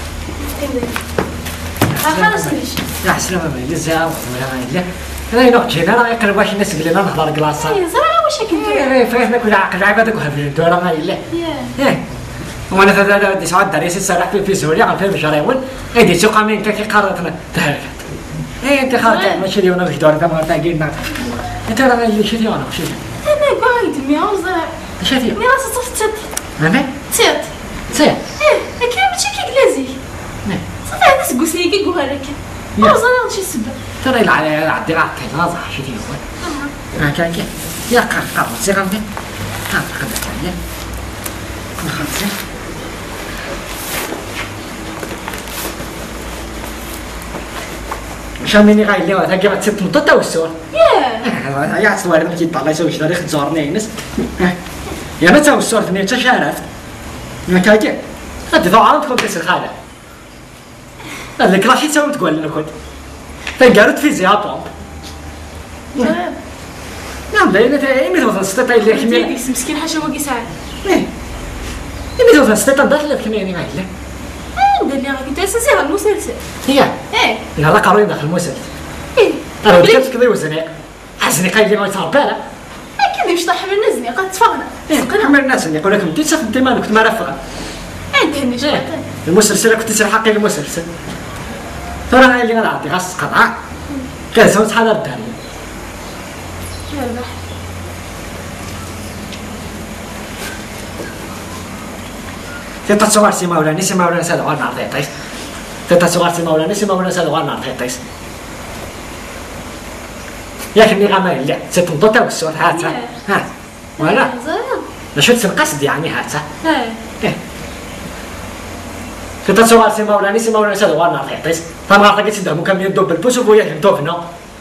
خلاص ليش لا سلامة ما يلزا ولا لا انا نقطش انا يقرب واش الناس اللي انا نهضر كلاصه اي زرا واش كنت ايه فاهمك كل عقل عبادك وهبل الدوره ما يلا ايه وانا هذا دي سعود دريس سرح في في سوريا على فيلم شرايون ايدي سوق من كي قارتنا تهلك ايه انت خاطر ماشي اليوم مش دور تمام تاجينا انت راه اللي شتي انا شتي انا قايد ميوزا شتي مي راسي صفت مامي تيت سي ايه كي ماشي كي كلازي صافي هذا سقوسني كي قوها لك وزرا شي سبب ترى على عدي راك ناصح شتي هو اه كان كي يا قار قار سي غامبي ها قدرت عليه ما خلصت شاميني غاي اللي هذا جاب ست نطة والسور ياه يا سوار ما تيطلع يسوي شي ريخ تزورني ناس يا ما تسوي السور ثني حتى شارفت ما كاكي غادي ضوء عرض تكون كاس الخاله هذا كلاشي تسوي تقول لنا كنت فقالت فيزياء بومب نعم لا انا مي توصل ستة اللي كمية ديك مسكين حاجه واقي ساعه ايه مي توصل ستة داخل الكمية اللي غايله ندير لي غير كنت اساسي هذا المسلسل هي ايه هذا قارين داخل المسلسل ايه راه وديت كذا وزنيق حزنيق اللي غيتهرب لا اكيد مش طاح من الزنيقه قد تفغنا كما الناس اللي يقول لك انت تسافر ديما كنت مرافقه عندهني شويه المسلسل كنت تسير حقي المسلسل ترى انا اللي غنعطي غاس قطعه كازون شحال ردها لي يربح تيتا تصور سي مولاني سي مولاني سادو غير نعرف يعطيس تيتا تصور سي مولاني سي مولاني سادو غير نعرف يعطيس ياك اللي غاما اللي تتنضو تا والسوات هات ها ولا لا شو القصد يعني هات ها ايه تيتا تصور سي مولاني سي مولاني سادو غير نعرف يعطيس فما عرفت تدهم مكمل يدوب بالبوس وياك يدوب هنا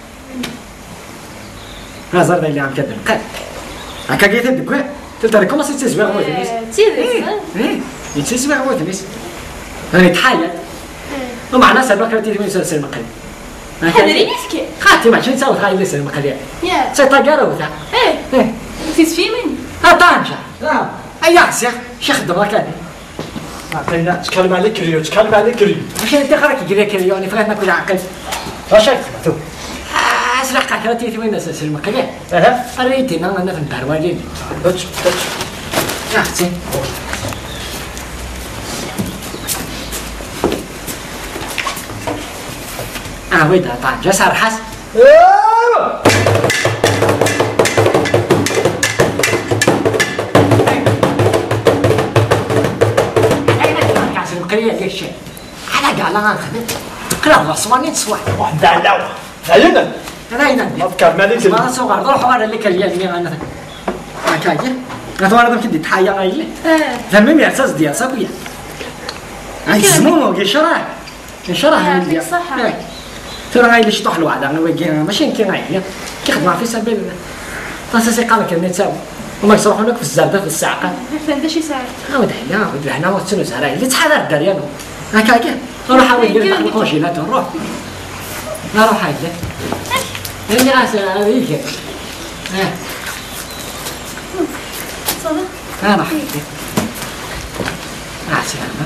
ها زرنا اللي عم كذب قال هكا قيت الدكوع تلتري كوما سي تزوير غوتنيس تيدي ايه يتزوير غوتنيس انا يتحايل ومعنا سبب كرتي من سلسله مقلي هذا اللي يحكي خاتي ما شي تساوي خاي لسه المقلي يا سي طاقاره وتا ايه ايه انت في مني ها طنجه اه ايا سي شي خدم راك هادي عطينا تكلم عليك كريو تكلم عليك كريو واش انت خرك يجري كريوني فغيت ناكل عقل واش راك تبعتو اسرع كرتي من سلسله المقلي اها ريتي انا انا في البروالي باتش باتش يا اختي اه ويدا طنجه صار حس ايوا قريه ديال الشيء على كاع لا غنخدم كلا غصواني تصوح واحد على عينا انا هنا ما فكر مالك ما صغار روحوا على اللي كان لي انا هكايا غتوارد كنت تحيا غايله اه تمام يا اساس ديال صافيه هاي زمومو كي شراه شراه يعطيك الصحة. ترى غايله اللي شطح الوعد انا ويجي ماشي يمكن غايله كيخدم في سبيل طاسه قال لك نتساوي وما يصرحوا لك في الزرده في الساعه فهمت شي ساعه عاود هنا عاود هنا وتسنو زهراء اللي تحال الدريانو هكاكا نروح عاود ندير واحد الكونجيلات نروح نروح هاي اللي راس هذيك ها صدق ها راح راسي انا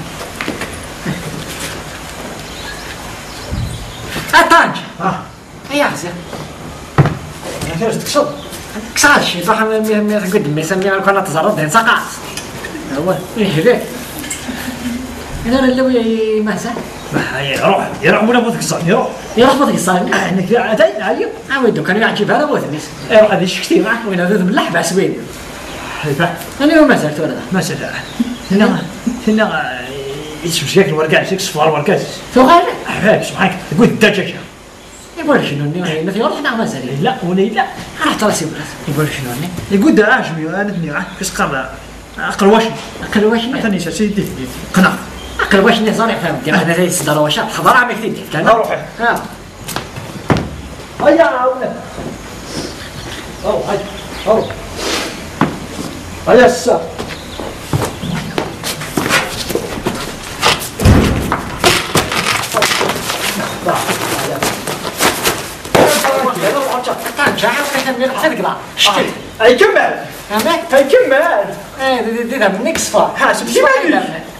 الطنج اه يا عزيز انا كيفاش تكسب كسر شي صح قدام يسميها كنا تزرد هنا سقط هو يهلك انا اللي ما سا هاي روح يروح ولا بغيت تكسرني روح يروح بغيت يصايب انا كي عتاي ايوا عاودو كان يعجب هذا بوث الناس روح هذه شفتي معك وين هذا باللحبه سوين هيفا انا يوم ما زلت ولا ما سلا هنا هنا يسمش ياك الورقه عشيك صفار ورقات تو غير حاك سبحانك تقول الدجاجه يقول شنو ني ما في روح نعم مازال لا ولي لا رحت راسي بلاص يقول شنو ني يقول دا عاجبني انا تني كاش قرا اقل واش اقل واش ثاني شي سيدي قناع اقل واش ني زارع فهم ديال هذا زي الصدر واش حضر عم كثير كان روحي ها هيا عاونك او هاي او هيا السا طنجة حاول كنمير بحال كذا شتي اي كمل فهمت اي كمل ايه دي دي ده منك صفار ها شفتي مالي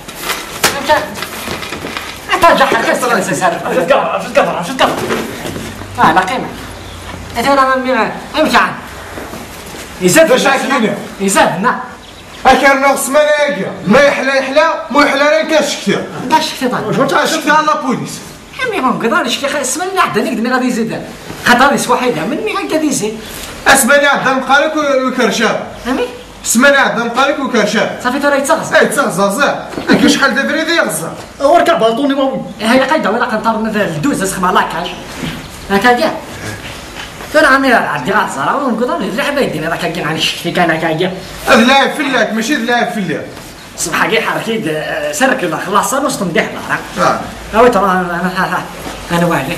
طنجة حركة صغيرة سيسار شفت كفر شفت كفر شفت كفر اه لا قيمة انت انا من امشي عن يزاد باش عاكلينا يزاد هنا اكر نقص ملاقيه ما يحلى يحلى مو يحلى راه كاش كثير باش شتي طنجة واش شفتي على لابوليس مي ما نقدرش كي اسمع اللي عندنا نقدر غادي يزيد خاطر لي وحيده من مي غادي يزيد اسمعني عندها مقالك وكرشاب فهمي اسمعني عندها مقالك وكرشاب صافي ترى يتغزى اي تغزازا كي شحال دابا ريدي يغزى وركب بلطوني مامي هي قايده ولا كنطر من الدوز اسخم على لاكاج هكا كاع ترى عمي عندي غزه ونقدر اللعبه يدينا راك كاين عن الشتي كان هكا كاع هذا لاعب في اللعب ماشي لاعب في اللعب صباح كي حركي سرك الله خلاص صار وسط مديح ظهرك اه هاوي ترى انا انا انا واعي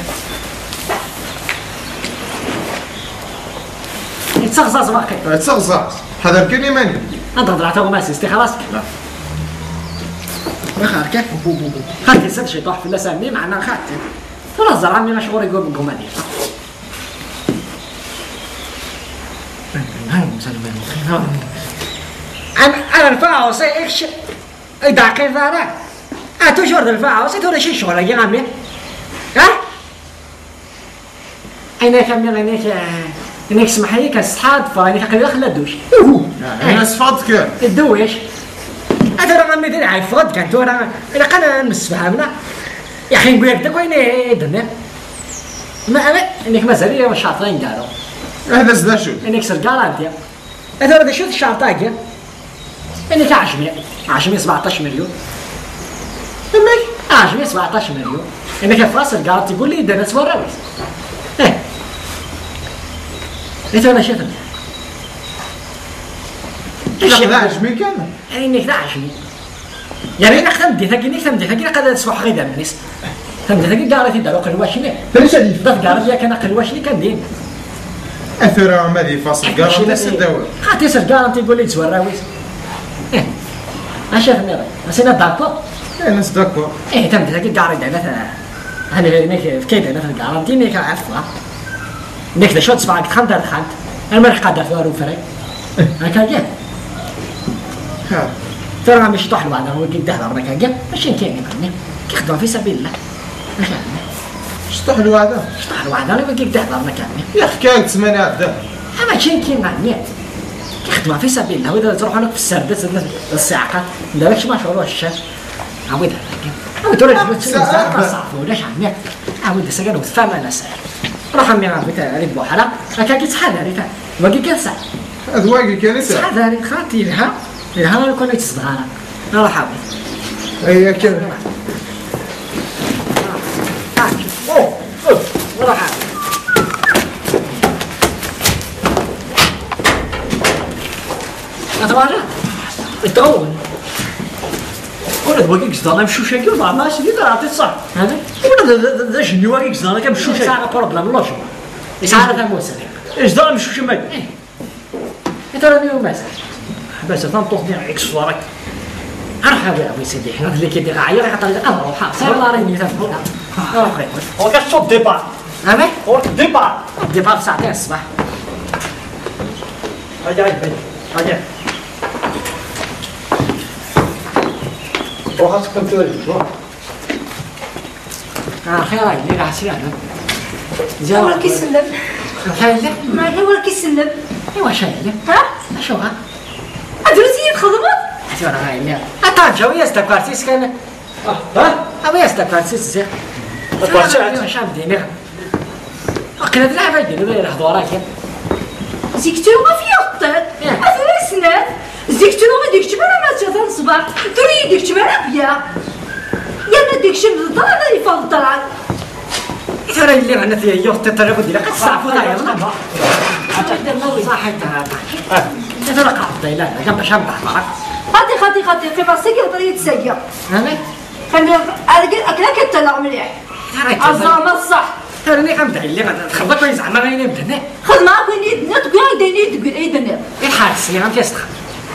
يتغزاز باقي تغزى هذا كان ماني نضرب راه تو ما سيستي خلاص ما خارك خاطي سد شي طاح في الاسامي معنا خاطي ترى الزرع مي مشغول يقول بكم هذه انا انا الفاعل سيكش اذا كان ذاك اتوجور الفاعل سيتوري شي شغل يا عمي ها انا كامل انك انك سمح لي كنصحاد فاني كنقدر خلا الدوش انا صفات كان الدوش هذا راه غنمدير عارف غد كانت راه الا كان نمس فهمنا يا اخي نقول لك داك وين درنا ما انك مازال لي شاطرين قالوا هذا زدا شو انك سر كارانتيا هذا راه شوف الشرطه كاع انك عشرين عشرين سبعطاش مليون امك عشرين سبعطاش مليون انك فاصل كارانتي تقول لي درنا سوراويس ايه انت انا شايف لا عجمي كان انك لا عشرين يعني انا خدمت ديك انك خدمت ديك قد تصبح غير دابنيس خدمت ديك كارانتي دارو قلواش ليه فاش هادي ضد كارانتي كان قلواش لي كان دين اثر ما دي فاصل كارانتي سداوي خاطي سر كارانتي يقول لي تسوراويس ايه اش شايفني راه سينا داكو انا صدقوا ايه تم ديك كارانتي انا انا هناك في كيدا انا في الكارانتي نيك عفوا نيك دا شو تصبح خمت دار خمت انا ما قادر فارو فري هكا جا ها ترى مش طاح بعد هو كي دهر ربك جا ماشي كاين يعني كيخدم في سبيل الله ماشي شطح له هذا طاح بعد انا كي دهر ربك يعني يا حكايه ثمانية هذا اما شي كاين يعني كيخدم في سبيل الله واذا تروحوا لك في السردات الساعه دابا ما شغلوا الشاف عاود هذاك عاود راه صافي ولاش عمي عاود سكنوا فما انا ساعه روح عمي عاود عليك بوحره هكا كيتحال عليك باقي كيسع هذا واقي كان يسع هذا عليك خاطي لها لها كون تصغار روح عاود اي كان اوه روح عاود أتواجه التغول ولا دواقي قصدنا مشو شاكي وضع ماشي دي تعطي الصح هذا ولا ذا شنو واقي قصدنا كمشو شاكي ساعة بروبلم لوش ساعة ذا موسى ايش دار مشو شمال انت راني وماسك بس تنطوط ديال اكس وراك راح هذا ابو سيدي حنا اللي كيدير عيا راه عطى الامر وحاصل والله راني تفهم اه خير هو كتشوط ديبار اما هو ديبار ديبار ساعتين الصباح هاجي هاجي هاجي روح خاصك توري روح اه خير اللي راه سير هذا هو كيسلم الحاله ما هو كيسلم ايوا شايله ها شو ها هادو زين خدمات شو راه هاي طنجة ويا استكارتيس كان ها ويا استكارتيس زين تبرشات شام ديني وكنا تلعب هاي ديني ولا حضوراك زيكترو ما فيه قطر هذا سنان زيكترو ما ديكش بلا ما تشوف الصباح تري ديكش بلا بيا يا ديكش من الدار هذا يفضل طلع ترى اللي معنا فيها يوت ترى بدي لك الصعب ولا يلا صح انت انت ترى قاعد لا جنب شام معك خاطي خاطي خاطي كيف السجل طريقة السجل انا خلي ارجل اكلك تطلع مليح الظلام الصح ترى عم دعي اللي غادي تخبط كويس زعما غادي نبدا خذ معاك وين يدنا تقول ديني تقول اي دنا الحارس اللي غادي تيسخن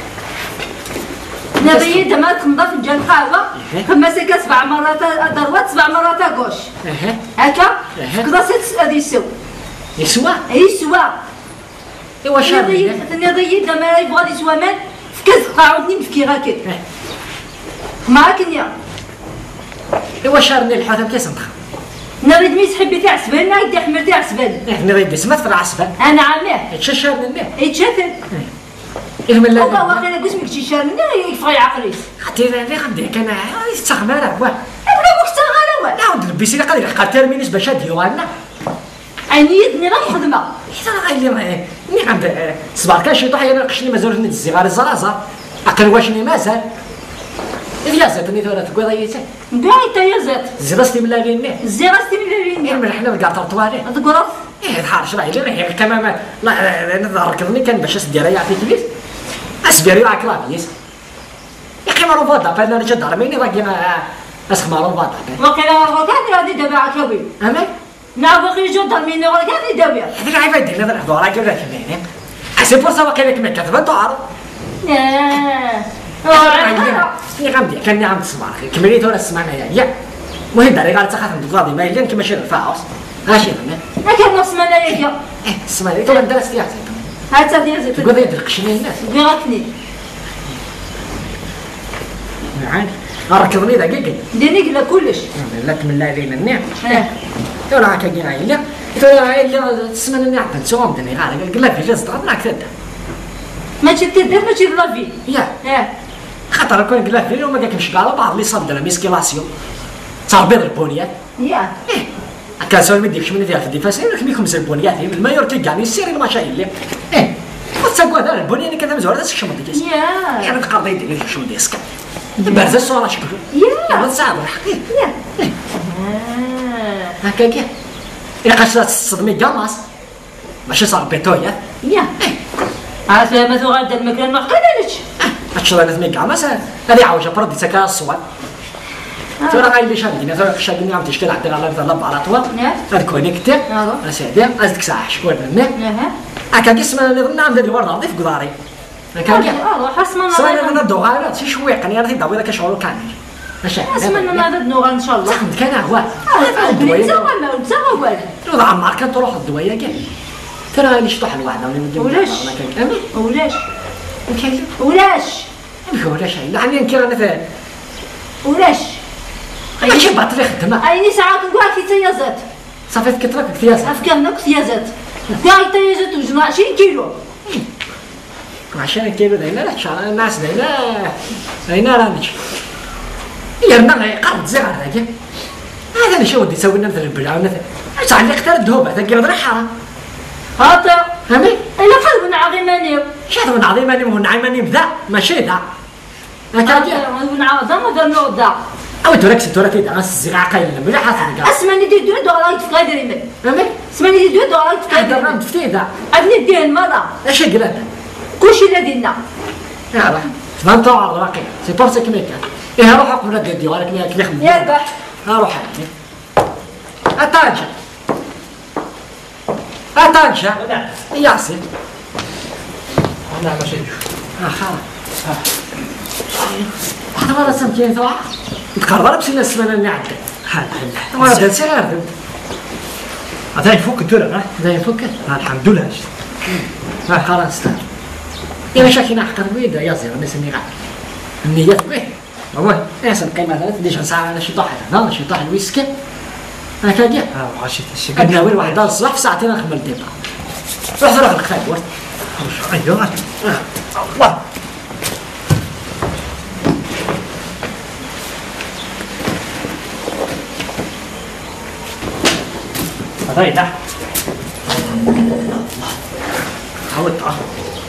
نبي دما تنظف الجن قهوه كما سكا سبع مرات ضربات سبع مرات غوش هكا كذا ست غادي يسوى يسوى يسوى ايوا شاري النضيد دما يبغى يسوى مان فكز قاعدني نفكي غاكي معاك نيا ايوا شارني الحاتم كيسنطخ نريد ميس حبي تاع سبان ما يدي حمر تاع سبان احنا نريد سمات في العسفان انا عامه تششر منه يتشثر إيه من لا والله واخا قسمك تششر منه يفغي عقليس حتى اللي غندير كان يستغمر واه ولا وقت غالا لا ود لبسي لي قادر قاتل مينيس باش ديوانا عيني يدني غير خدمه حتى راه اللي ملي عند صبار كان شي طاح انا قشني مازال ند الزغار الزرازه اكل واشني مازال يا زاتني ثورة تقول ضيتي كاع حتى يا زات زرستي من لا غيني زرستي من لا غيني من حنا كاع طوالي تقول ايه الحارش راه اللي هي كما لا نذكرني كان باش اسدير يعطيك ليس اسبيري راك لابيس يا اخي مارو فادا فانا اللي تدار ميني راكي اسخ مارو فادا وقيلا وقعد غادي دابا عكاوي اما نعم باقي جو دار ميني غادي دابا هذيك عيب يدير هذا الحضور راك ولا كمين حسب فرصه وقيلا كما كتبت تعرف اه ني غامدي كان ني عم تسمع كمليت ولا سمعنا يا المهم داري غير تخاف من القاضي ما يلين كما شي الفاوس ماشي فهمت هكا نص ملايكه ايه اسمع لي ولا درس فيها هات ديال زيت تقول يدرك شنو الناس بغاتني عادي ركضني دقيقه ديني قلنا كلش لك من لا ليل النعم اه ولا هكا جينا ترى اللي تسمى اني عبد سوام دني غير قال لك جاز تغنى معك تدا ماشي تدير ماشي لافي يا اه خاطر كون قال لك وما قالكش كاع بعض اللي صاب ديال ميسكيلاسيون صار بيض البونيات يا كان سؤال ما يديكش من ديال في الدفاع ولكن يكون مزال البونيات المايور كيعني السير الماتشا اللي ايه وتسقوا هذا البنيه اللي كان مزوره تسك شمل ديك يا يعني القرض يدير شمل ديسك بارزه الصوره شكون يا ما تصعب الحقيقه يا هكا كي يا قصات الصدمي قاماس ماشي صار بيتويا يا عاد ما تو غادا المكان ما قدرتش هادشي راه مي قاماس هذه عوجه بردي تكا الصوان ترى غاي اللي شادين ترى شادين عم تشكل عندنا على مثلا على طول هاد كونيكتي انا سيدي ازدك ساعه شكون مني هكا كيسمى اللي ظن عند الورد عندي في قداري هكا كي اه حسنا صاير انا دوغا شي شويه قني راه تداوي لك شغل كامل ماشي اسمنا ما نوغا ان شاء الله كان هو الدوايه زعما زعما والو وضع عمار كان تروح الدوايه كاع ترى غادي شطح الواحد ولاش ولاش ولاش ولاش يعني كي انا فاهم ولاش ماشي باطري خدمه عيني ساعات نقول لك تيازات صافي كترك كتيازات افكارنا كتيازات كاع تيازات وجنا عشرين كيلو عشرين كيلو داينا لا شعر الناس داينا داينا رانيش يرنا غير قرض زي هذاك هذا اللي شو ودي يسوي لنا مثل البلعه مثل اش عندي اختار الذهب هذاك راه حرام هاتا فهمي الا قلب من عظيماني شاد من عظيماني من عظيماني بدا ماشي دا هكا من عظيم هذا النوع دا او تورك ستورتي دا الزراعه قايله بلا حاسه كاع اسمعني دي دو دولار تفقادر يمن فهمي اسمعني دي دو دولار تفقادر هذا راه تفتي دا ابني ديال المرا اش قال كلشي اللي دينا يلا فهمت على الواقع سي بور سي كيما كان ايه روح قبل ديال ديالك كي يخدم يربح روح اتاجا اتاجا ياسين انا ماشي اه خلاص انا مرة سمكين ثوا تقرر بسينا السمانة اللي عندك حال حال وانا بدات سير هذا يفك الدولة ها هذا يفك الحمد لله ها خلاص تاع يا مشاكل نحقر بيدا يا زير نسمي غير النيات به هو احسن قيمة ثلاث ليش نسعى على شي طاحن هذا شي طاحن ويسكي هكا كاع ها وعشيت الشيء عندنا وين واحد دار الصباح في ساعتين نخمم الديبا روح روح الخير ورد ايوه الله هذا يتحت عودت اه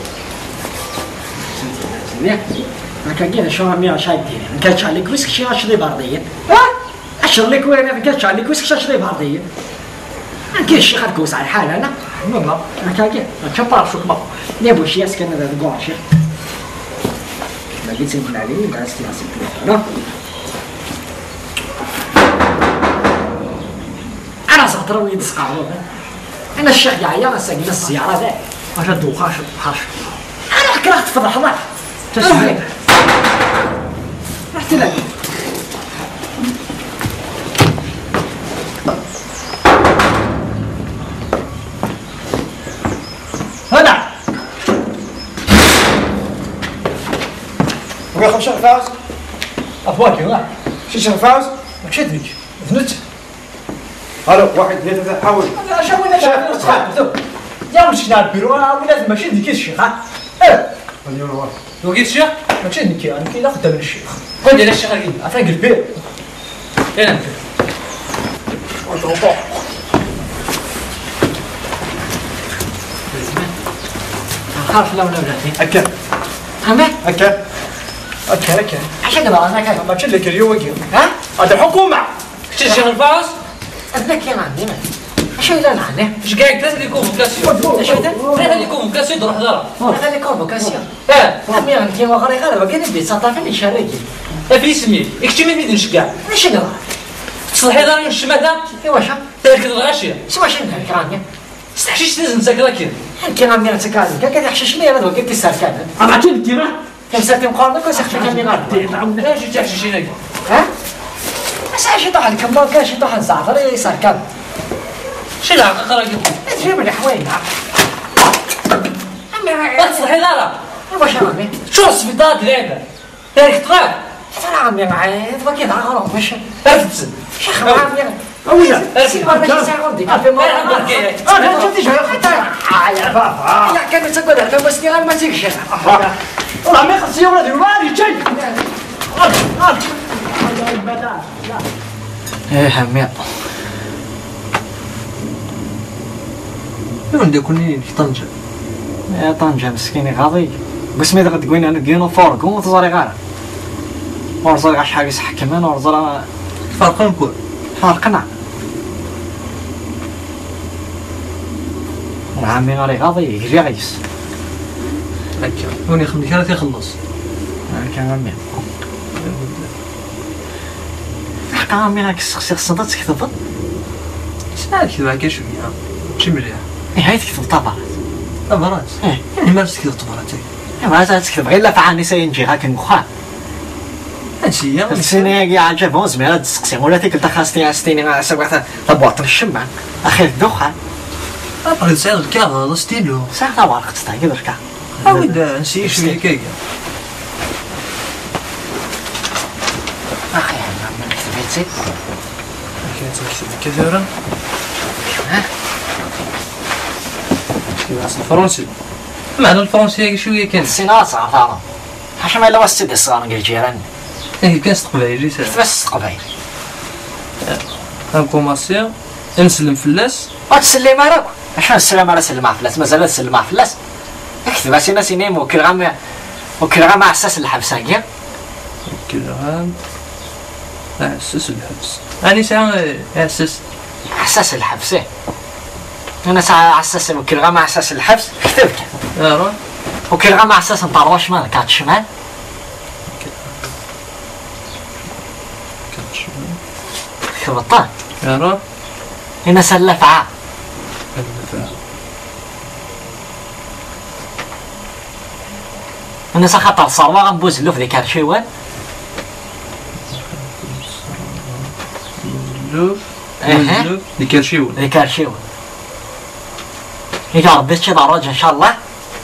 سميع هكا كاع شو مية شاي ديري ما كانش عليك ويسك شي عشرة بردية ها عشر لك وين ما كانش عليك ويسك شي عشرة بردية ما كاينش شي خد كوس على الحال انا والله هكا كاع تشطر شو كبر نبغي شي اسكن هذا الكوع شي ما قلت لكم عليه ما عرفتي راسي انا انا زهر ويد سقاو انا الشيخ يعيا ساقي الزياره ذاك واش الدوخاش البحر انا كرهت في اللحظه تسمع رحت لك هنا ويا خمسة فاوز افواكي ها شي شهر فاوز ما تشدنيش ذنت الو واحد اثنين ثلاثة حاول شو ولا شاف تخاف يا مش نار بيرو ولا ما شد كيس الشيخ ها ايه لو قلت الشيخ ما تشدني كي انا كي لا خدام الشيخ قول لي الشيخ قال افرق البير انا انت وطوطو خاف لو نبغي هكا همه هكا هكا هكا عشان كذا انا كذا ما تشد لك اليوم وقف ها هذا الحكومه شتي الشيخ الفاوز اذنك يا عندي ما شو لا نعني اش قاعد ثلاثه اللي كونفوكاسيون شو هذا ثلاثه اللي كونفوكاسيون دروح دارا هذا اللي كونفوكاسيون اه عمي عندي ما غير غير باقي نبي صاطا في شاريكي في سمي اكتي من يدن شكاع ايش هذا تصلحي دار الشماده ايوا شا تركض الغاشيه شو واش عندك راني استحشيش تنزل ساكرا كي كان عندي نتكلم كان كان يحشش لي انا وقلت السركان انا عرفتي الديره كان سرتي مقارنه كان سرتي كان غير نعم لا جيت تحشيش هناك ها بس شي طاح الكمال كان شي طاح الزعتر يسار كان شي لا قرا قلت تجيب لي حوايج لا تصلحي دارا واش راني شو السبيطار لعبه تاريخ تخاف ترى عمي معايا تبغى كذا غرام واش تفلسن شيخ عمي ولا سي ما باش ساغوندي كافي ما انا كنت جاي خطا يا بابا يا كان تقول هذا مسني غير ما تيجي والله ما خصني ولادي والله جاي ايه همي وين كوني في طنجة يا طنجة مسكيني غاضي قسمي دغ تقوين انا دينو فورق ومتزاري غارة ورزاري غاش حاجة صح كمان ورزاري فرقا نكون فارقنا عمي غاري غاضي يجري غيس هكا وني خمدي كانت يخلص هكا عمي حقا عمي غاك خصي خصنا تكتب شحال كذا هكا شوية شي مليح ايه هاي تكتب طبعا طبرات ايه يعني ما تكتب طبرات ايه ما تكتب غير لا فعاني سينجي هاك المخان هادشي هي السيني كي عجبهم زميلة تسقسي ولا تيك تا خاصني عستيني مع سبعة طبوط الشمع اخي الدخان بغيت سعيد الكاغ ستيلو ساعة ورقة تستعجل دركا عاود نسي شوية كيكا اخي يا عم نكتب هيتي كانت كثيرا ها الفرنسي معنى الفرنسي شوية كان السينات صغار حاشا ما الا واسد الصغار نقول جيران ايه كان قبايلي ساعة بس قبايل غنكوماسي نسلم فلاس وتسلم راك عشان السلام على سلم على فلاس مازال تسلم على فلاس اكتب اسينا سينيم وكل غام وكل غام مع اساس الحبس هكا كل غام اساس الحبس يعني ساعة اساس اساس الحبس انا ساعة على اساس وكل غام مع اساس الحبس كتبت يا راه وكل غام مع اساس نطار شمال كانت شمال كانت شمال كتبطان يا راه هنا سلف عا انا سخطر صروة غنبوز له في ذيك الشيوان لوف اها لوف ديك الشيوان ذيك الشيوان إذا ربيت شي دراجة إن شاء الله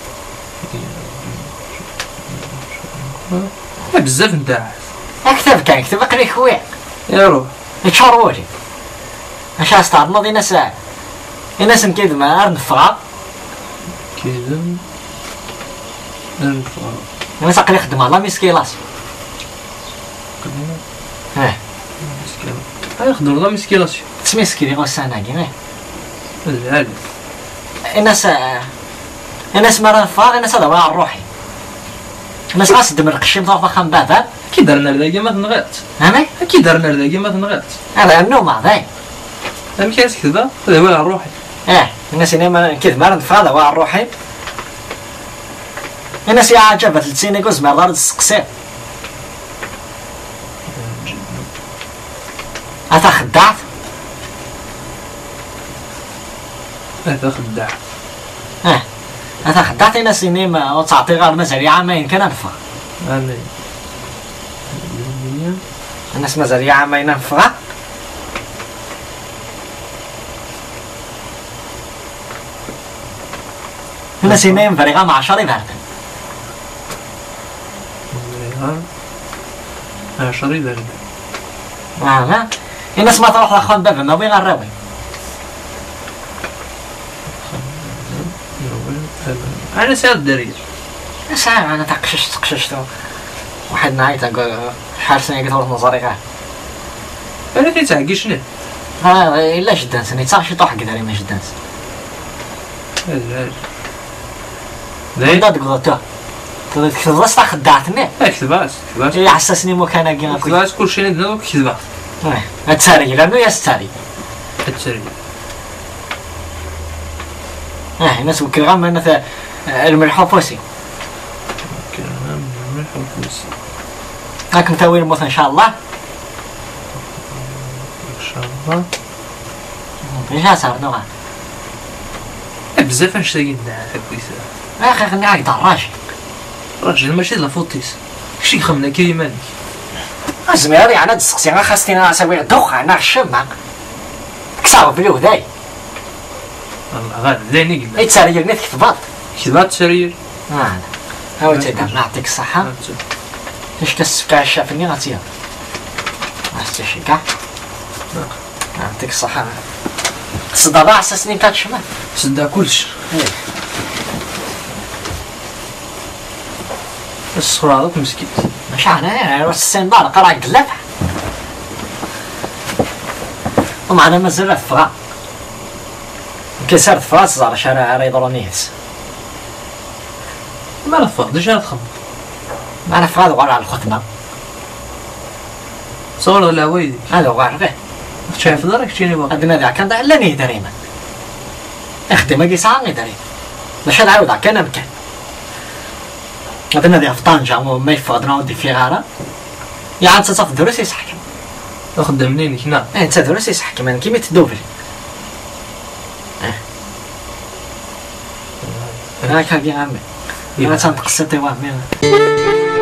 بزاف نتاع اكتب كان اكتب اقري خويا يا روح يتشرولي اش استعرضنا دينا ساعة الناس نكيد ما نفغا كذا نفغا انا ساقي نخدم الله مسكيلاس اه مسكين هاي خدم الله مسكيلاس تسمي سكيلي غو السنة كي العالي الناس الناس ما نفغا الناس هذا واعر روحي الناس غاس دم القشيم طرفا خام بابا كي درنا لذاك ما تنغات انا كي درنا لذاك ما تنغات انا النوم هذاي ما كاينش كذا هذا هو الروحي اه الناس هنا ما كذا ما نفغا هذا واعر روحي الناس يا عجبت لسيني كوز ما دار تسقسي اتا خدعت هذا خداع اه اتا خدعت الناس هنا ما وتعطي غير مازال عامين كان نفغ انا الناس مازال عامين نفغ الناس هنا ينفرغا مع عشرة برد عشرة برد اه الناس ما تروح لاخوان بابا ما بغي غراوي انا ساعة الدرير ساعة انا تقششت تقششت واحد نهاية تقول شحال سنة قلت له نظري غير انا كي تعقشني ها الا جدا سنة تا شي طوح قدري ما جدا هذا لا تقول تو تقول تخلص تا خدعتني اكتباس اكتباس جاي حسسني مو كان كي نقول اكتباس كلشي نديرو كذبة اه تساري لانه يا ستاري التسري اه الناس وكل غام انا الملح وفوسي كلام من الفلوس هاكم تاويل الموت ان شاء الله ان شاء الله ايش صار نوع بزاف نشتاقين نعرف كويس يا اخي خليني هاك دراجي راجل ماشي لا فوتيس شي خمنا كيمانك زميلي انا تسقسي انا خاصني نسوي الدوخه انا الشمع كساو بلو داي والله غير داني قلنا يتساري لي كتبات كذبات سرير اه هاو تيدام نعطيك الصحة ايش كسف كاع الشافني غاتيها غاتي شي كاع يعطيك الصحة. الصدا ضاع سنين تاع الشمال. سدا كلش. ايه. الصخرة هذوك مسكين. مش انا راس السين دار قرا قلافة. ومعنا مازال ثفغا. كيسار ثفغا صار شارع ريضرونيس. ما رفض ديجا تخمم. معنا ثفغا دوار على الختمة. صور ولا ويدي. هذا غير غير. شايف دارك شيني بقى. هذا نادي كان دا لا نيه دريما. اخدم كي ساعة دريما. باش نعاود كان مكان. هذا نادي في طنجة وما يفقدنا ودي في غارة. يا عاد تصف دروس يسحكم. نخدم منين هنا. ايه انت دروس يسحكم انا كيما تدوبلي. اه. هاك هاكي عمي. انا تنقصتي وامي.